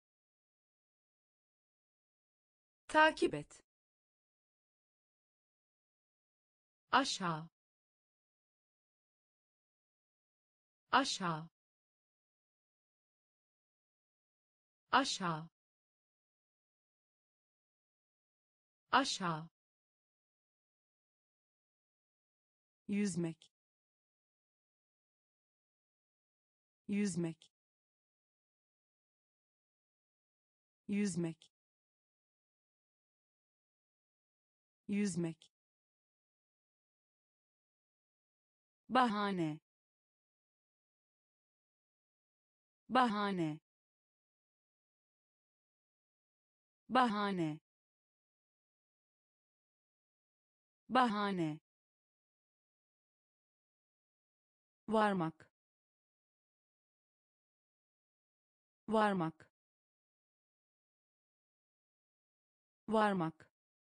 takip et, aşağı, aşağı, aşağı, aşağı, yüzmek, yüzmek, yüzmek, yüzmek, bahane, bahane, bahane, bahane, varmak, varmak, varmak,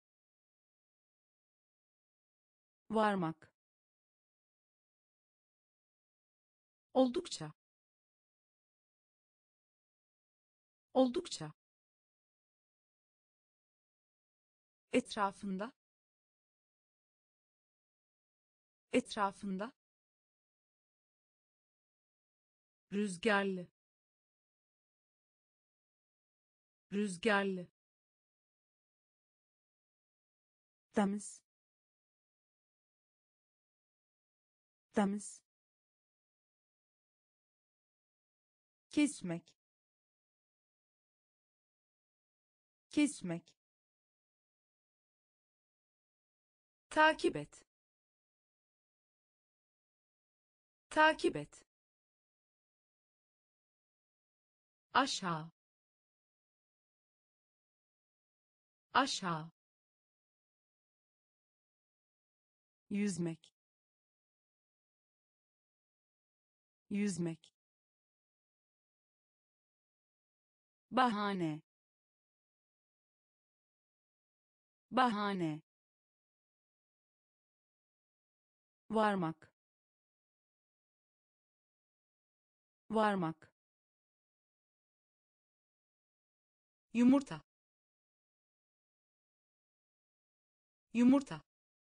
varmak, oldukça, oldukça, etrafında, etrafında, rüzgarlı, rüzgarlı, temiz, temiz, kesmek, kesmek, takip et, takip et, aşağı, aşağı, yüzmek, yüzmek, bahane, bahane, varmak, varmak, yumurta, yumurta,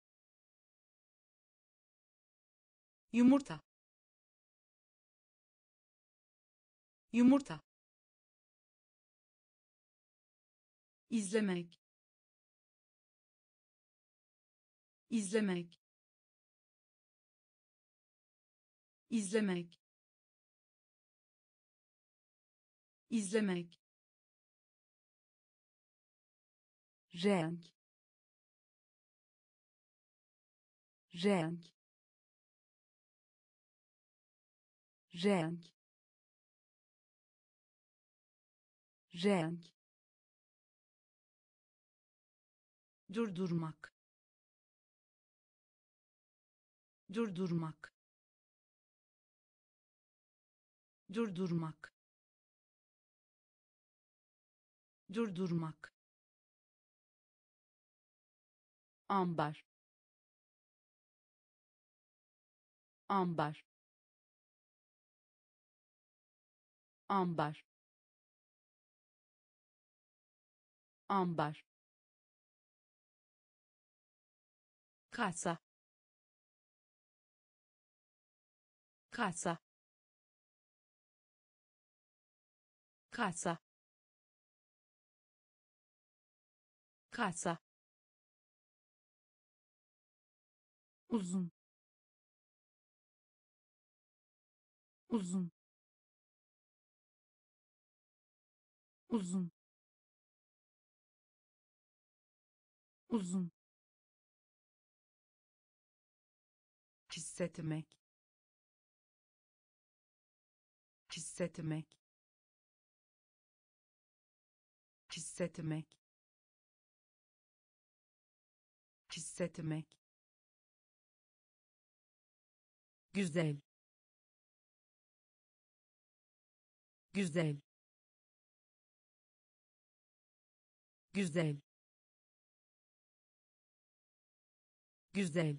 yumurta, yumurta, izlemek, izlemek, izlemek, izlemek, renk, renk, renk, renk, durdurmak, durdurmak, durdurmak, durdurmak, ambar, ambar, ambar, ambar, kasa, kasa, kasa, kasa, uzun, uzun, uzun, uzun, hissetmek, hissetmek, hissetmek, hissetmek, güzel, güzel, güzel, güzel,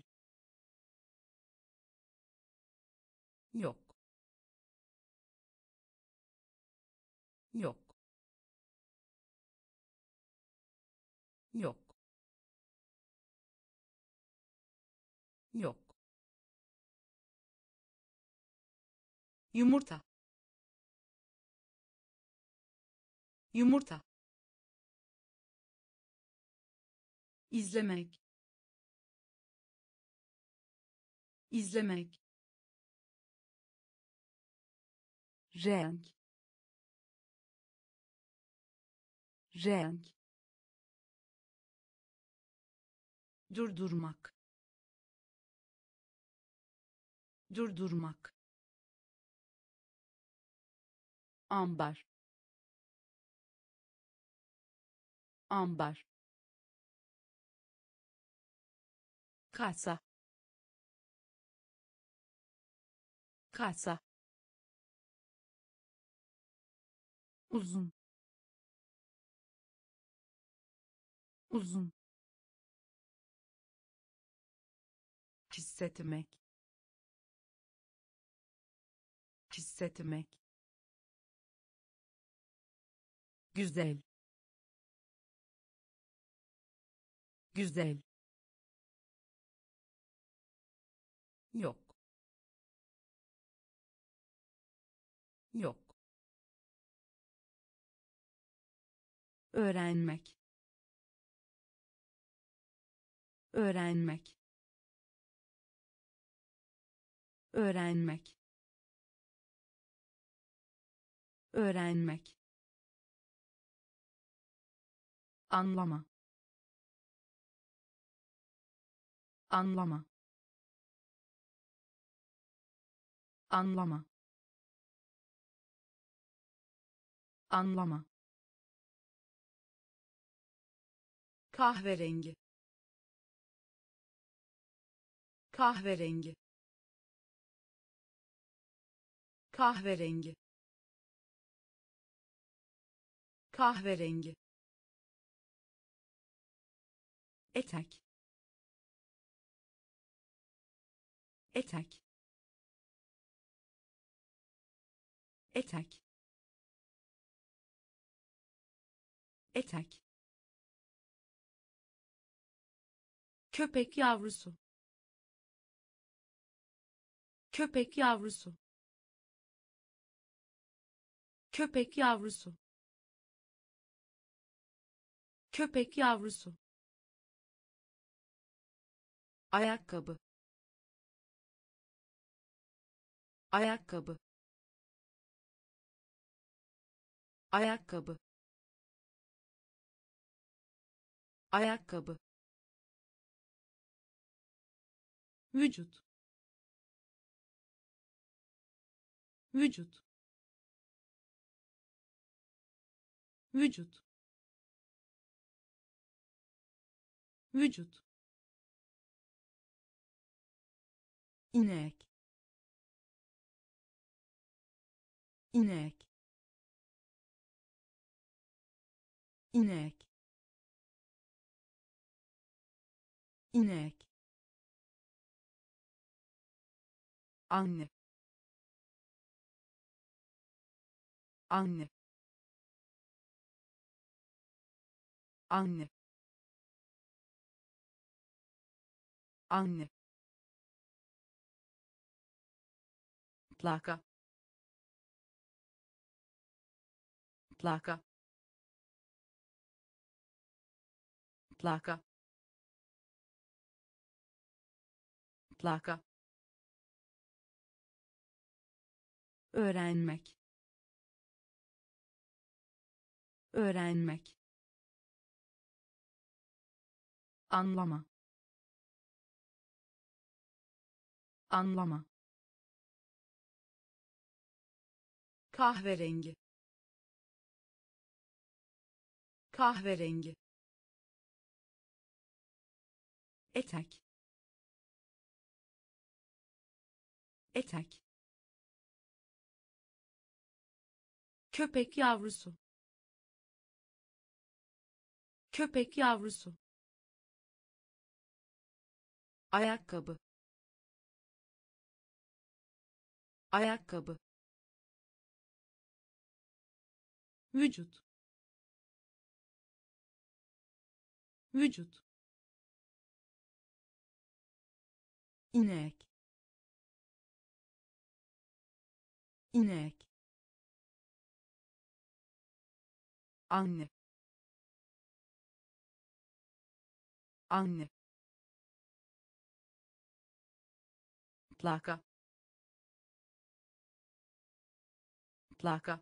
yok, yok, yok, yok, yumurta, yumurta, izlemek, izlemek, renk, renk, durdurmak, durdurmak, ambar, ambar, kasa, kasa, uzun, uzun, hissetmek, hissetmek, güzel, güzel, yok, yok, öğrenmek, öğrenmek, öğrenmek, öğrenmek, anlama, anlama, anlama, anlama, kahverengi, kahverengi, kahverengi, kahverengi, etek, etek, etek, etek, köpek yavrusu, köpek yavrusu, köpek yavrusu, köpek yavrusu, ayakkabı, ayakkabı, ayakkabı, ayakkabı, vücut, vücut, vücut, vücut, inek, inek, inek, inek, anne, anne, anne, anne, plaka, plaka, plaka, plaka, öğrenmek, öğrenmek, anlama, anlama, kahverengi, kahverengi, etek, etek, köpek yavrusu, köpek yavrusu, ayakkabı, ayakkabı, vücut, vücut, inek, inek, anne, anne, plaka, plaka,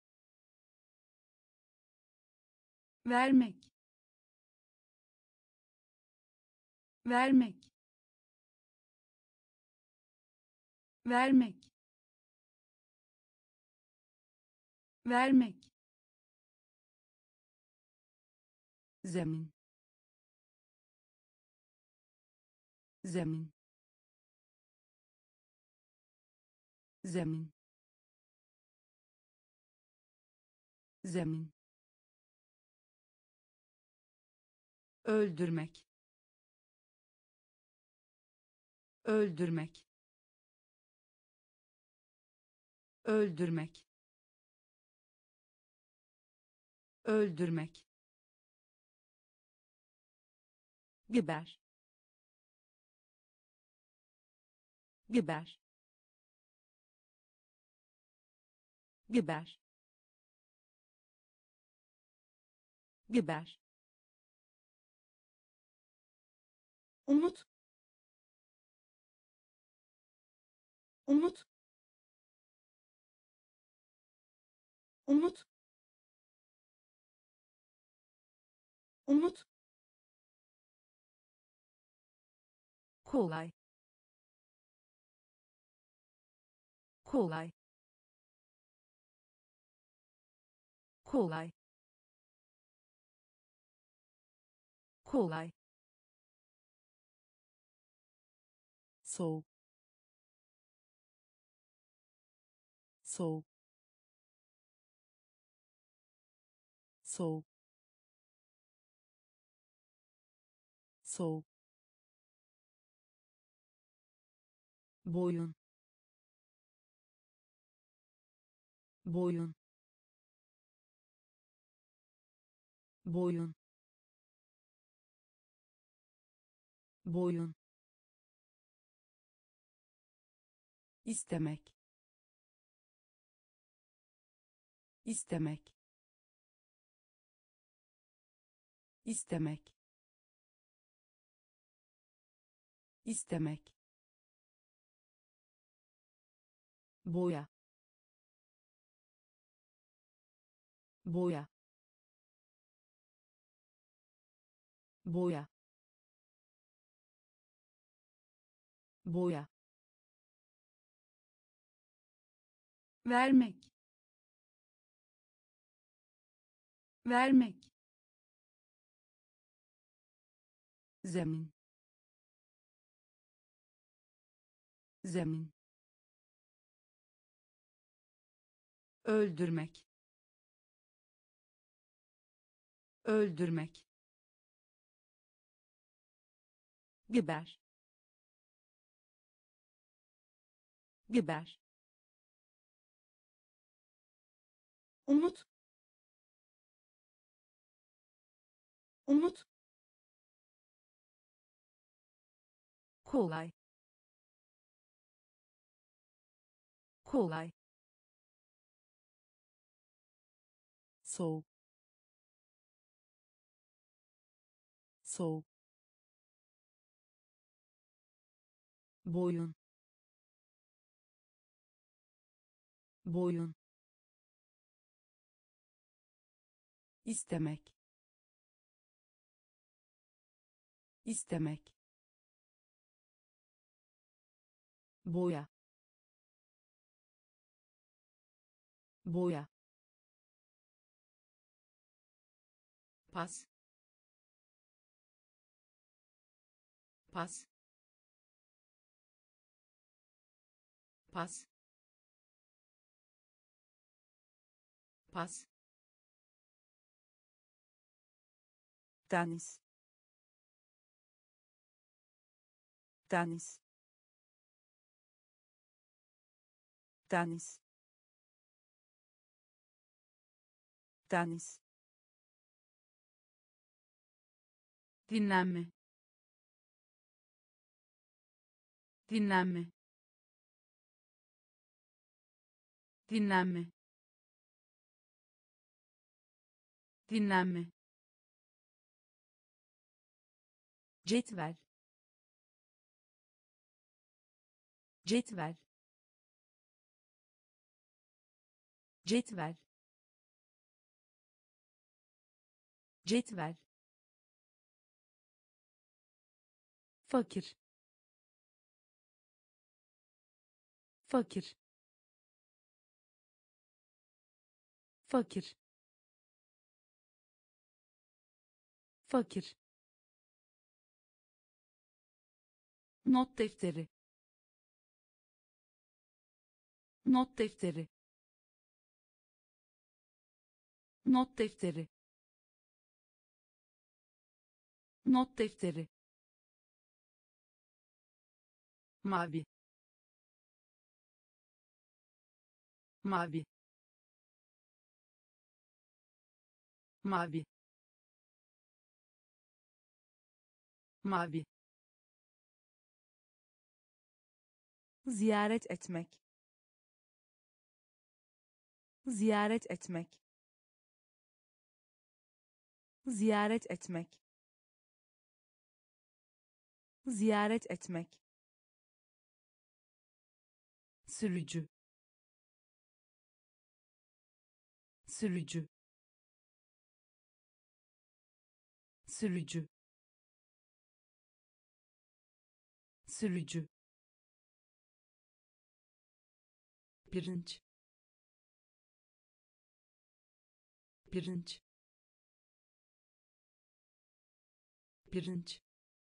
vermek, vermek, vermek, vermek, zemin, zemin, zemin, zemin, öldürmek, öldürmek, öldürmek, öldürmek, biber, biber, biber, biber, umut, umut, umut, umut, kolay, kolay, kolay, kolay, soğuk, soğuk, soğuk, soğuk, boyun, boyun, boyun, boyun, istemek, istemek, istemek, istemek, boya, boya, boya, boya, vermek, vermek, zemin, zemin, öldürmek, öldürmek, biber, biber, umut, umut, kolay, kolay, soğuk, soğuk, boyun, boyun, istemek, istemek, boya, boya, pas pas pas pas deniz deniz deniz deniz dinlenme dinlenme dinlenme dinlenme cetvel cetvel cetvel cetvel fakir fakir fakir fakir not defteri not defteri not defteri not defteri mavi mavi mavi mavi ziyaret etmek ziyaret etmek ziyaret etmek ziyaret etmek sürücü sürücü sürücü sürücü pirinç pirinç pirinç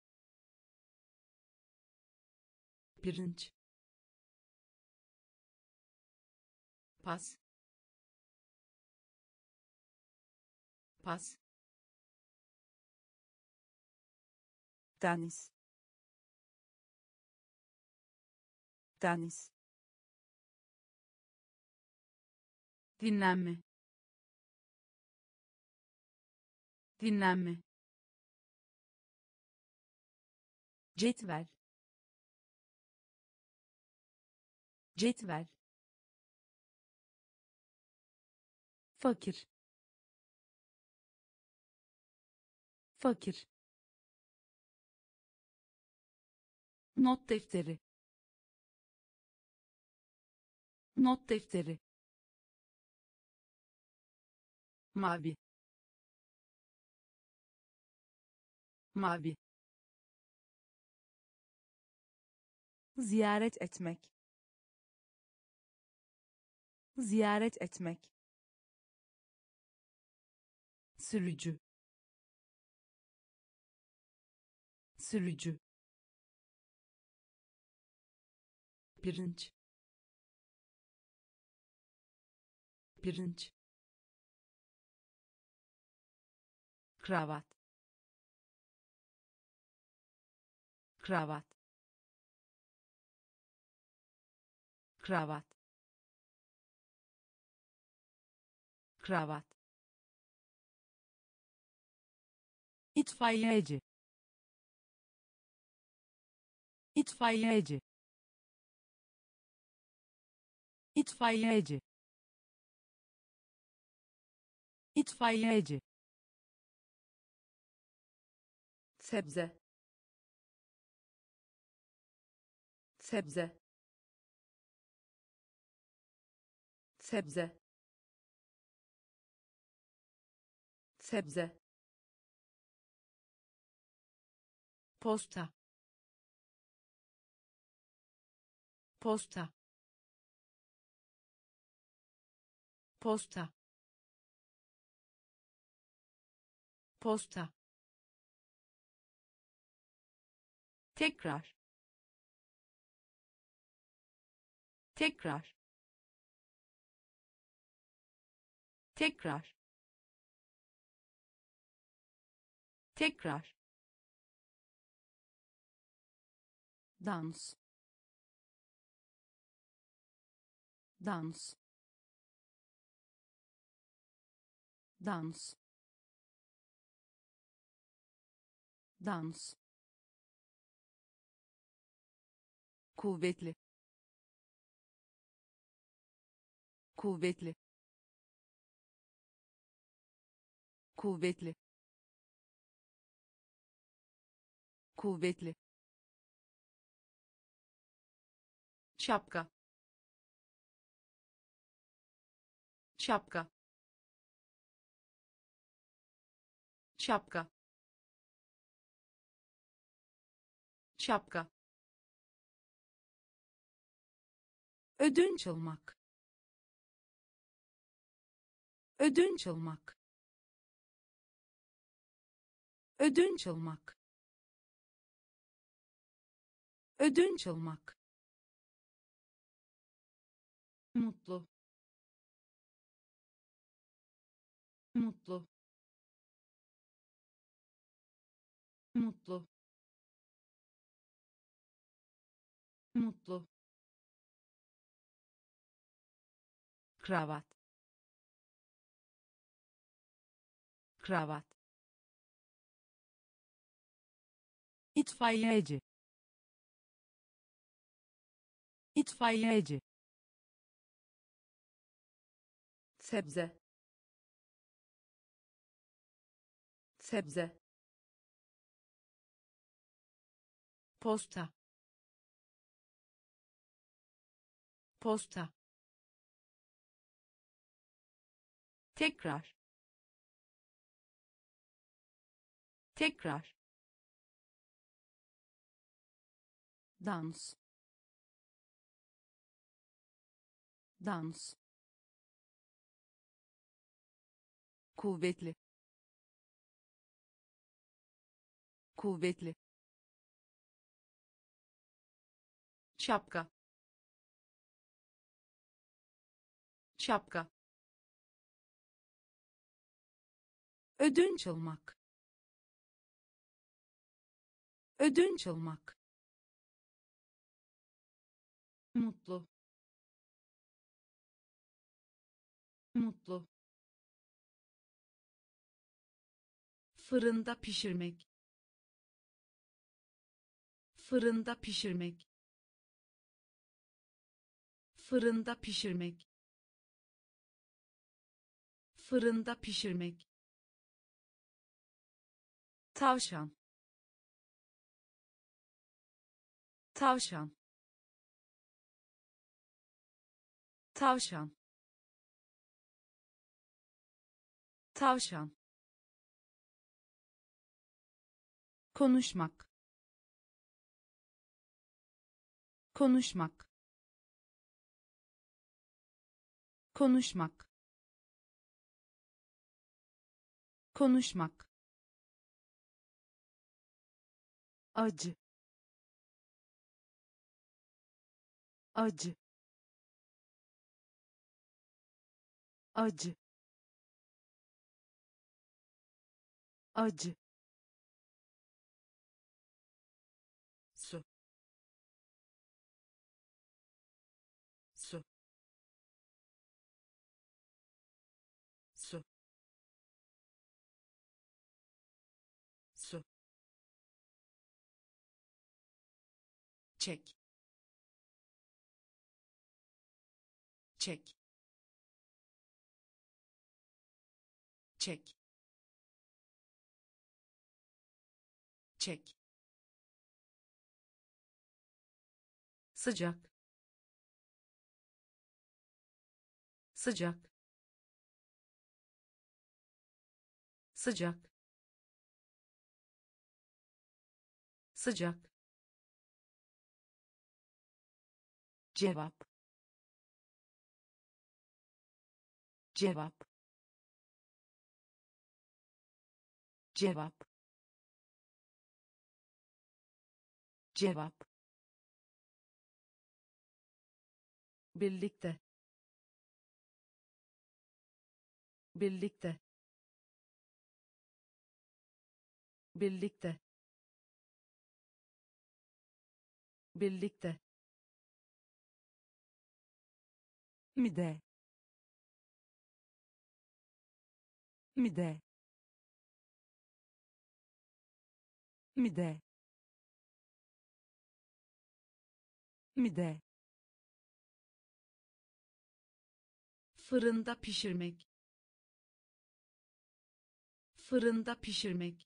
pirinç pas pas deniz deniz dinlenme dinlenme cetvel cetvel fakir fakir not defteri not defteri mavi mavi ziyaret etmek ziyaret etmek sürücü sürücü pirinç pirinç kravat kravat kravat kravat itfaiyeci itfaiyeci itfaiyeci itfaiyeci sebze sebze sebze sebze posta posta posta Posta. Tekrar. Tekrar. Tekrar. Tekrar. Dans. Dans. Dans. Dans. Kuvvetli. Kuvvetli. Kuvvetli. Kuvvetli. Şapka. Şapka. Şapka. Şapka. Ödünç almak. Ödünç almak. Ödünç almak. Ödünç almak. Mutlu. Mutlu. Mutlu. Mutlu. Kravat. Kravat. İtfaiyeci. İtfaiyeci. Sebze. Sebze. Posta. Posta. Tekrar. Tekrar. Dans. Dans. Kuvvetli. Kuvvetli. Şapka. Şapka. Ödünç almak. Ödünç almak. Mutlu. Mutlu. Fırında pişirmek. Fırında pişirmek. Fırında pişirmek. Fırında pişirmek. Tavşan. Tavşan. Tavşan. Tavşan. Konuşmak. Konuşmak. Konuşmak. Konuşmak. Acı. Acı. Acı. Acı. Su. Su. Su. Su. Çek. Çek. Çek. Çek. Sıcak. Sıcak. Sıcak. Sıcak. Cevap. Cevap. cevap cevap birlikte birlikte birlikte birlikte mide mide mide mide fırında pişirmek fırında pişirmek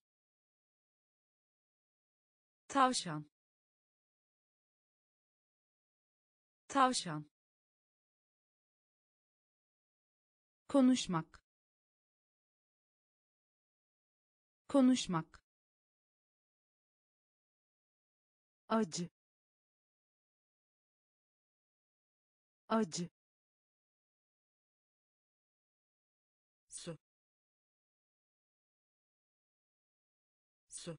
tavşan tavşan konuşmak konuşmak acı acı su su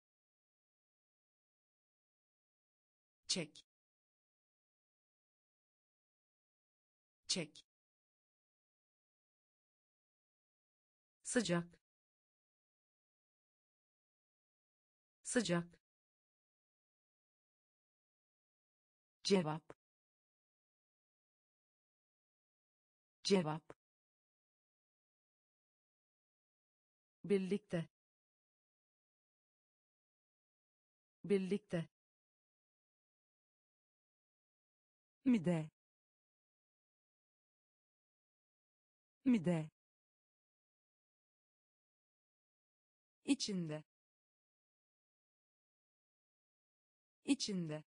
çek çek sıcak sıcak cevap cevap birlikte birlikte mide mide içinde içinde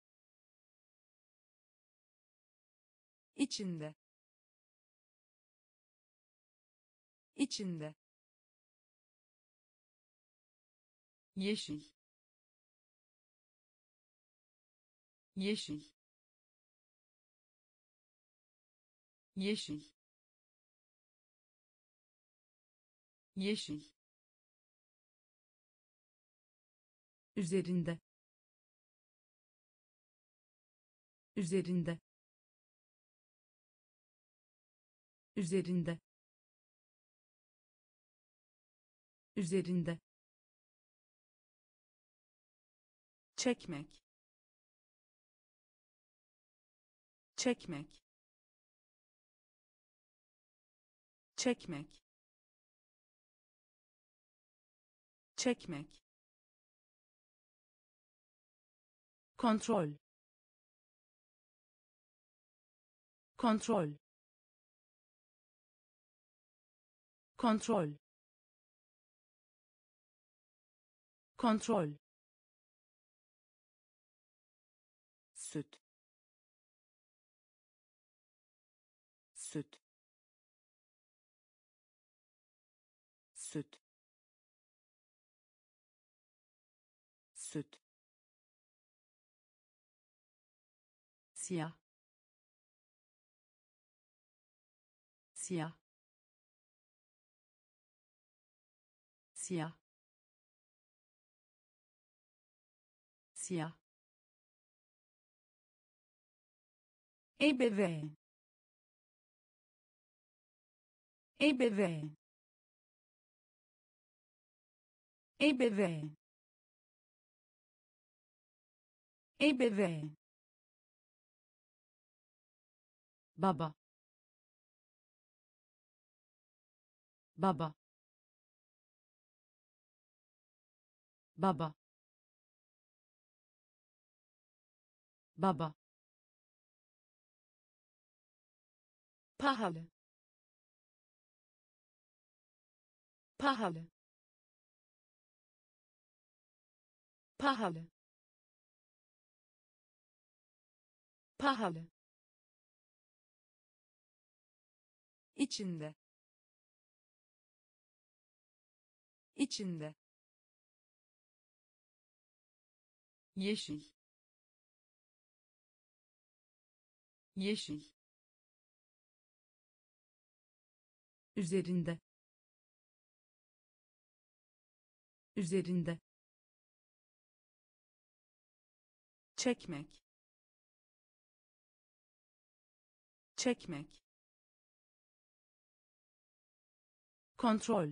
içinde içinde yeşil yeşil yeşil yeşil üzerinde üzerinde üzerinde üzerinde çekmek çekmek çekmek çekmek kontrol kontrol kontrol kontrol süt süt süt süt siyah siyah siyah siyah ebeveyn ebeveyn ebeveyn ebeveyn baba baba baba baba pahalı pahalı pahalı pahalı içinde içinde yeşil yeşil üzerinde üzerinde, çekmek, çekmek, kontrol,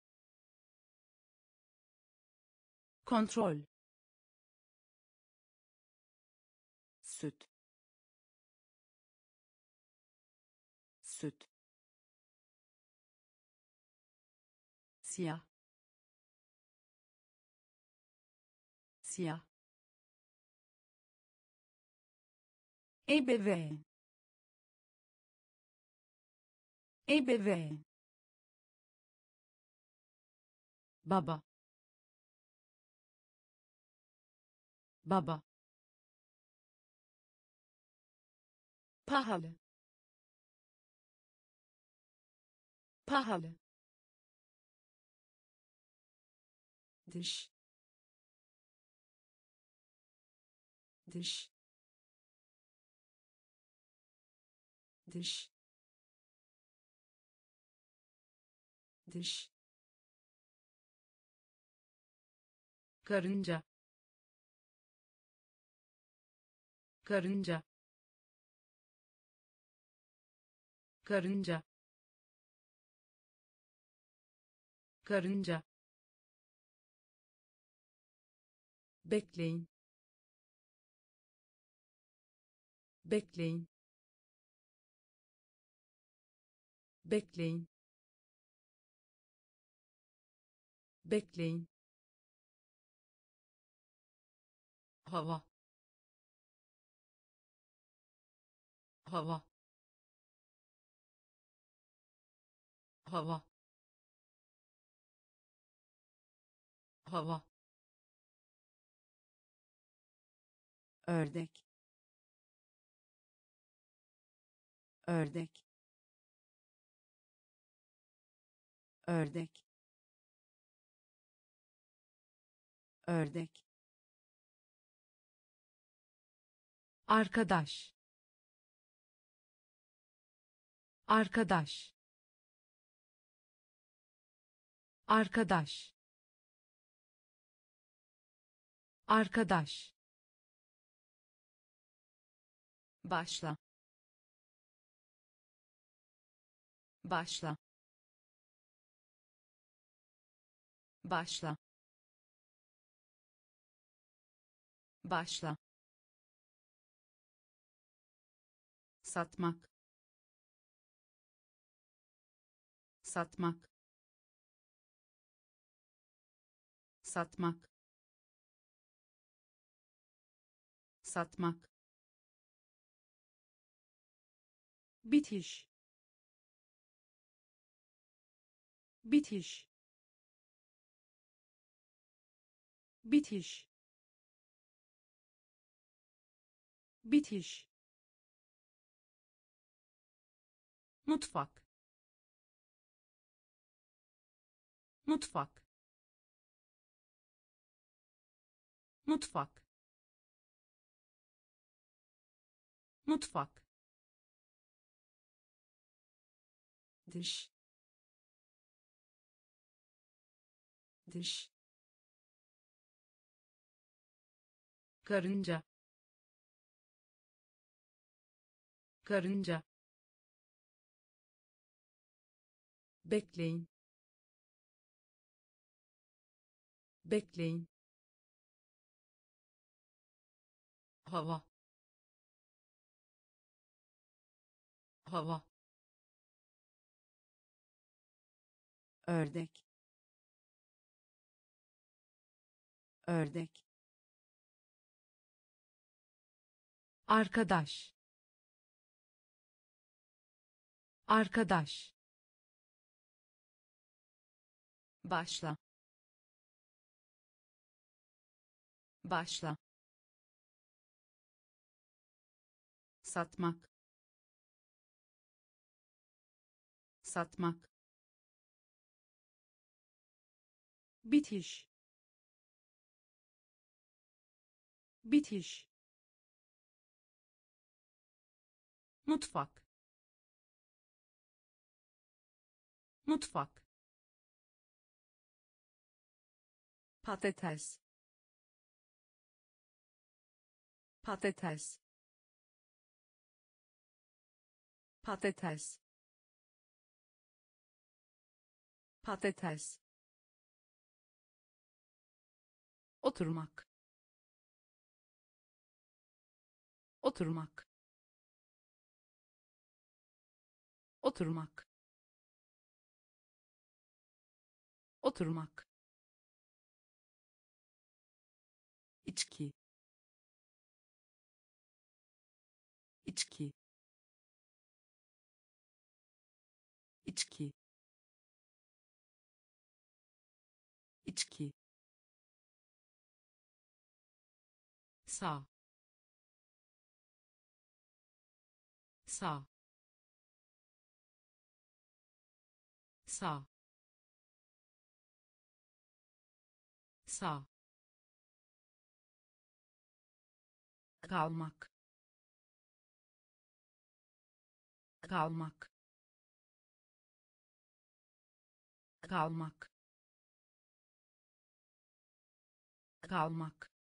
kontrol, süt, süt, siyah, siyah, ebeveyn, ebeveyn, baba, baba, pahalı, pahalı, dış, dış, dış, dış, karınca, karınca, karınca, karınca, bekleyin, bekleyin, bekleyin, bekleyin, hava, hava, hava, hava, ördek, ördek, ördek, ördek, arkadaş, arkadaş, arkadaş, arkadaş, başla, başla, başla, başla, satmak, satmak, satmak, satmak, bitiş, bitiş, bitiş, bitiş, mutfak, mutfak, mutfak, mutfak, dış, dış, karınca, karınca, bekleyin, bekleyin, hava, hava, ördek, ördek, arkadaş, arkadaş, başla, başla, satmak, satmak, bitiş, bitiş, mutfak, mutfak, patates, patates, patates, patates, oturmak, oturmak, oturmak, oturmak, içki, içki, içki, içki, sağ, sağ, sağ, sağ, kalmak, kalmak, kalmak, kalmak,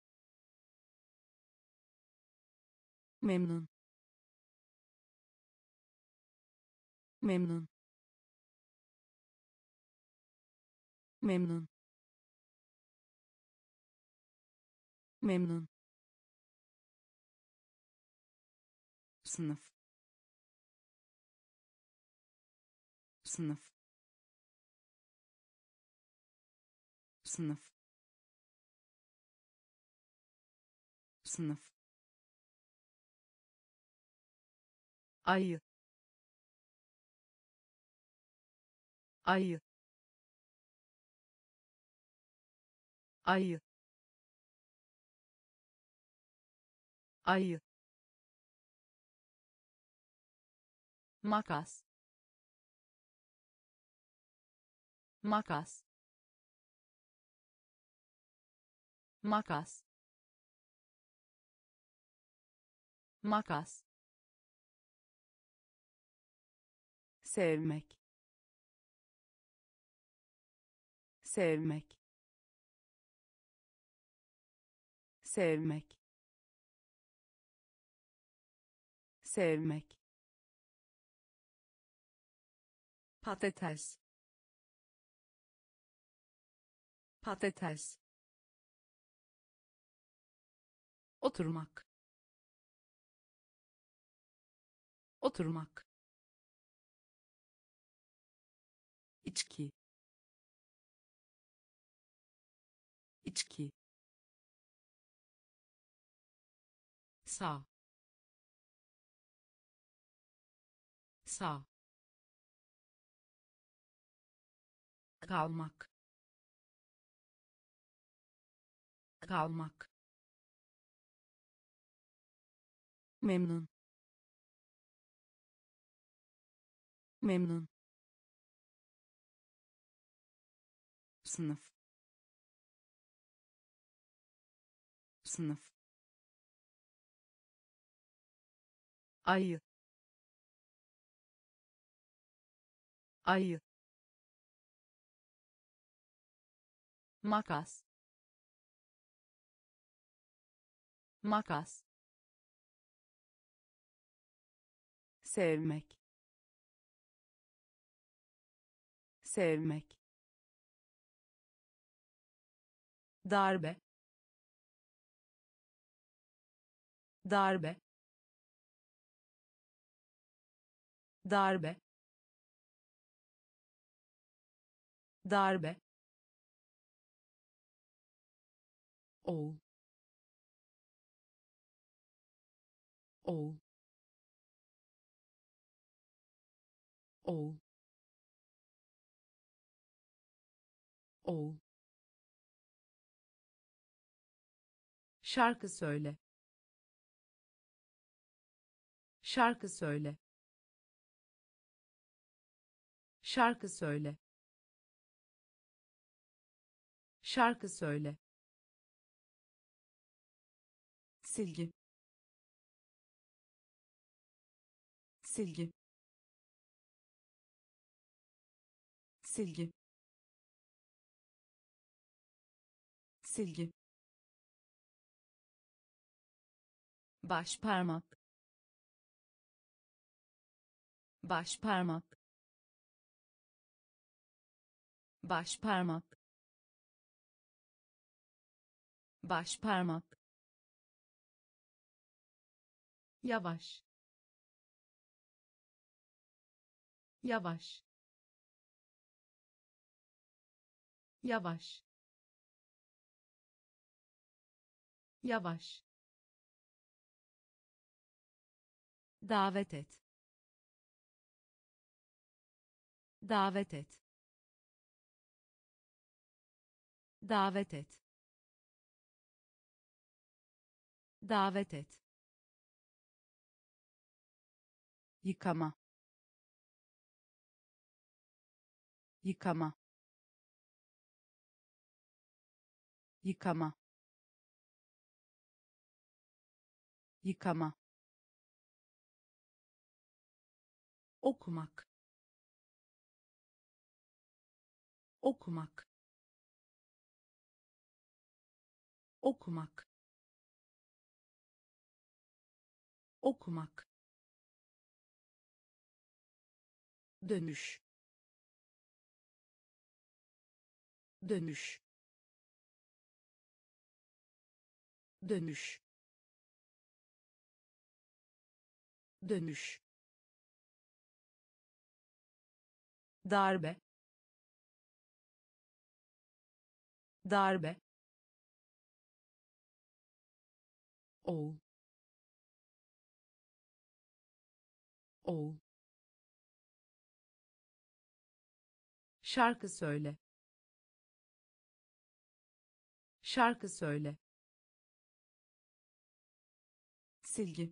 memnun, memnun, memnun, memnun, sınıf, sınıf, sınıf, sınıf, ayı, ayı, ayı, ayı, makas, makas, makas, makas, sevmek, sevmek, sevmek, sevmek, patates, patates, oturmak, oturmak, içki, içki, sağ, sağ, kalmak, kalmak, memnun, memnun, sınıf, sınıf, ayı, ayı, makas, makas, sevmek, sevmek, darbe, darbe, darbe, darbe, oğul, oğul, oğul, oğul, şarkı söyle, şarkı söyle, şarkı söyle, şarkı söyle, silgi, silgi, silgi, silgi, baş parmak, baş parmak, baş parmak, baş parmak, yavaş, yavaş, yavaş, yavaş, davet et, davet et, davet et, davet et, yıkama, yıkama, yıkama, yıkama, okumak, okumak, okumak, okumak, dönüş, dönüş, dönüş, dönüş, darbe, darbe, oğul, oğul, şarkı söyle, şarkı söyle, silgi,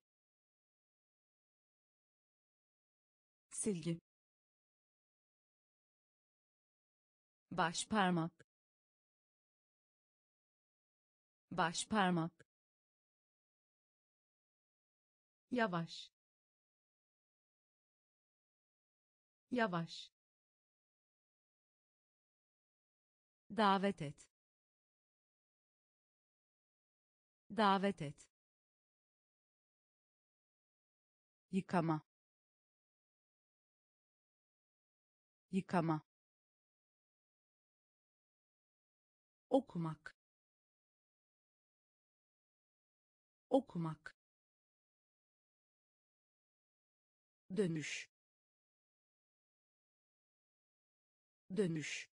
silgi, baş parmak, baş parmak, yavaş, yavaş, davet et, davet et, yıkama, yıkama, okumak, okumak, dönüş, dönüş,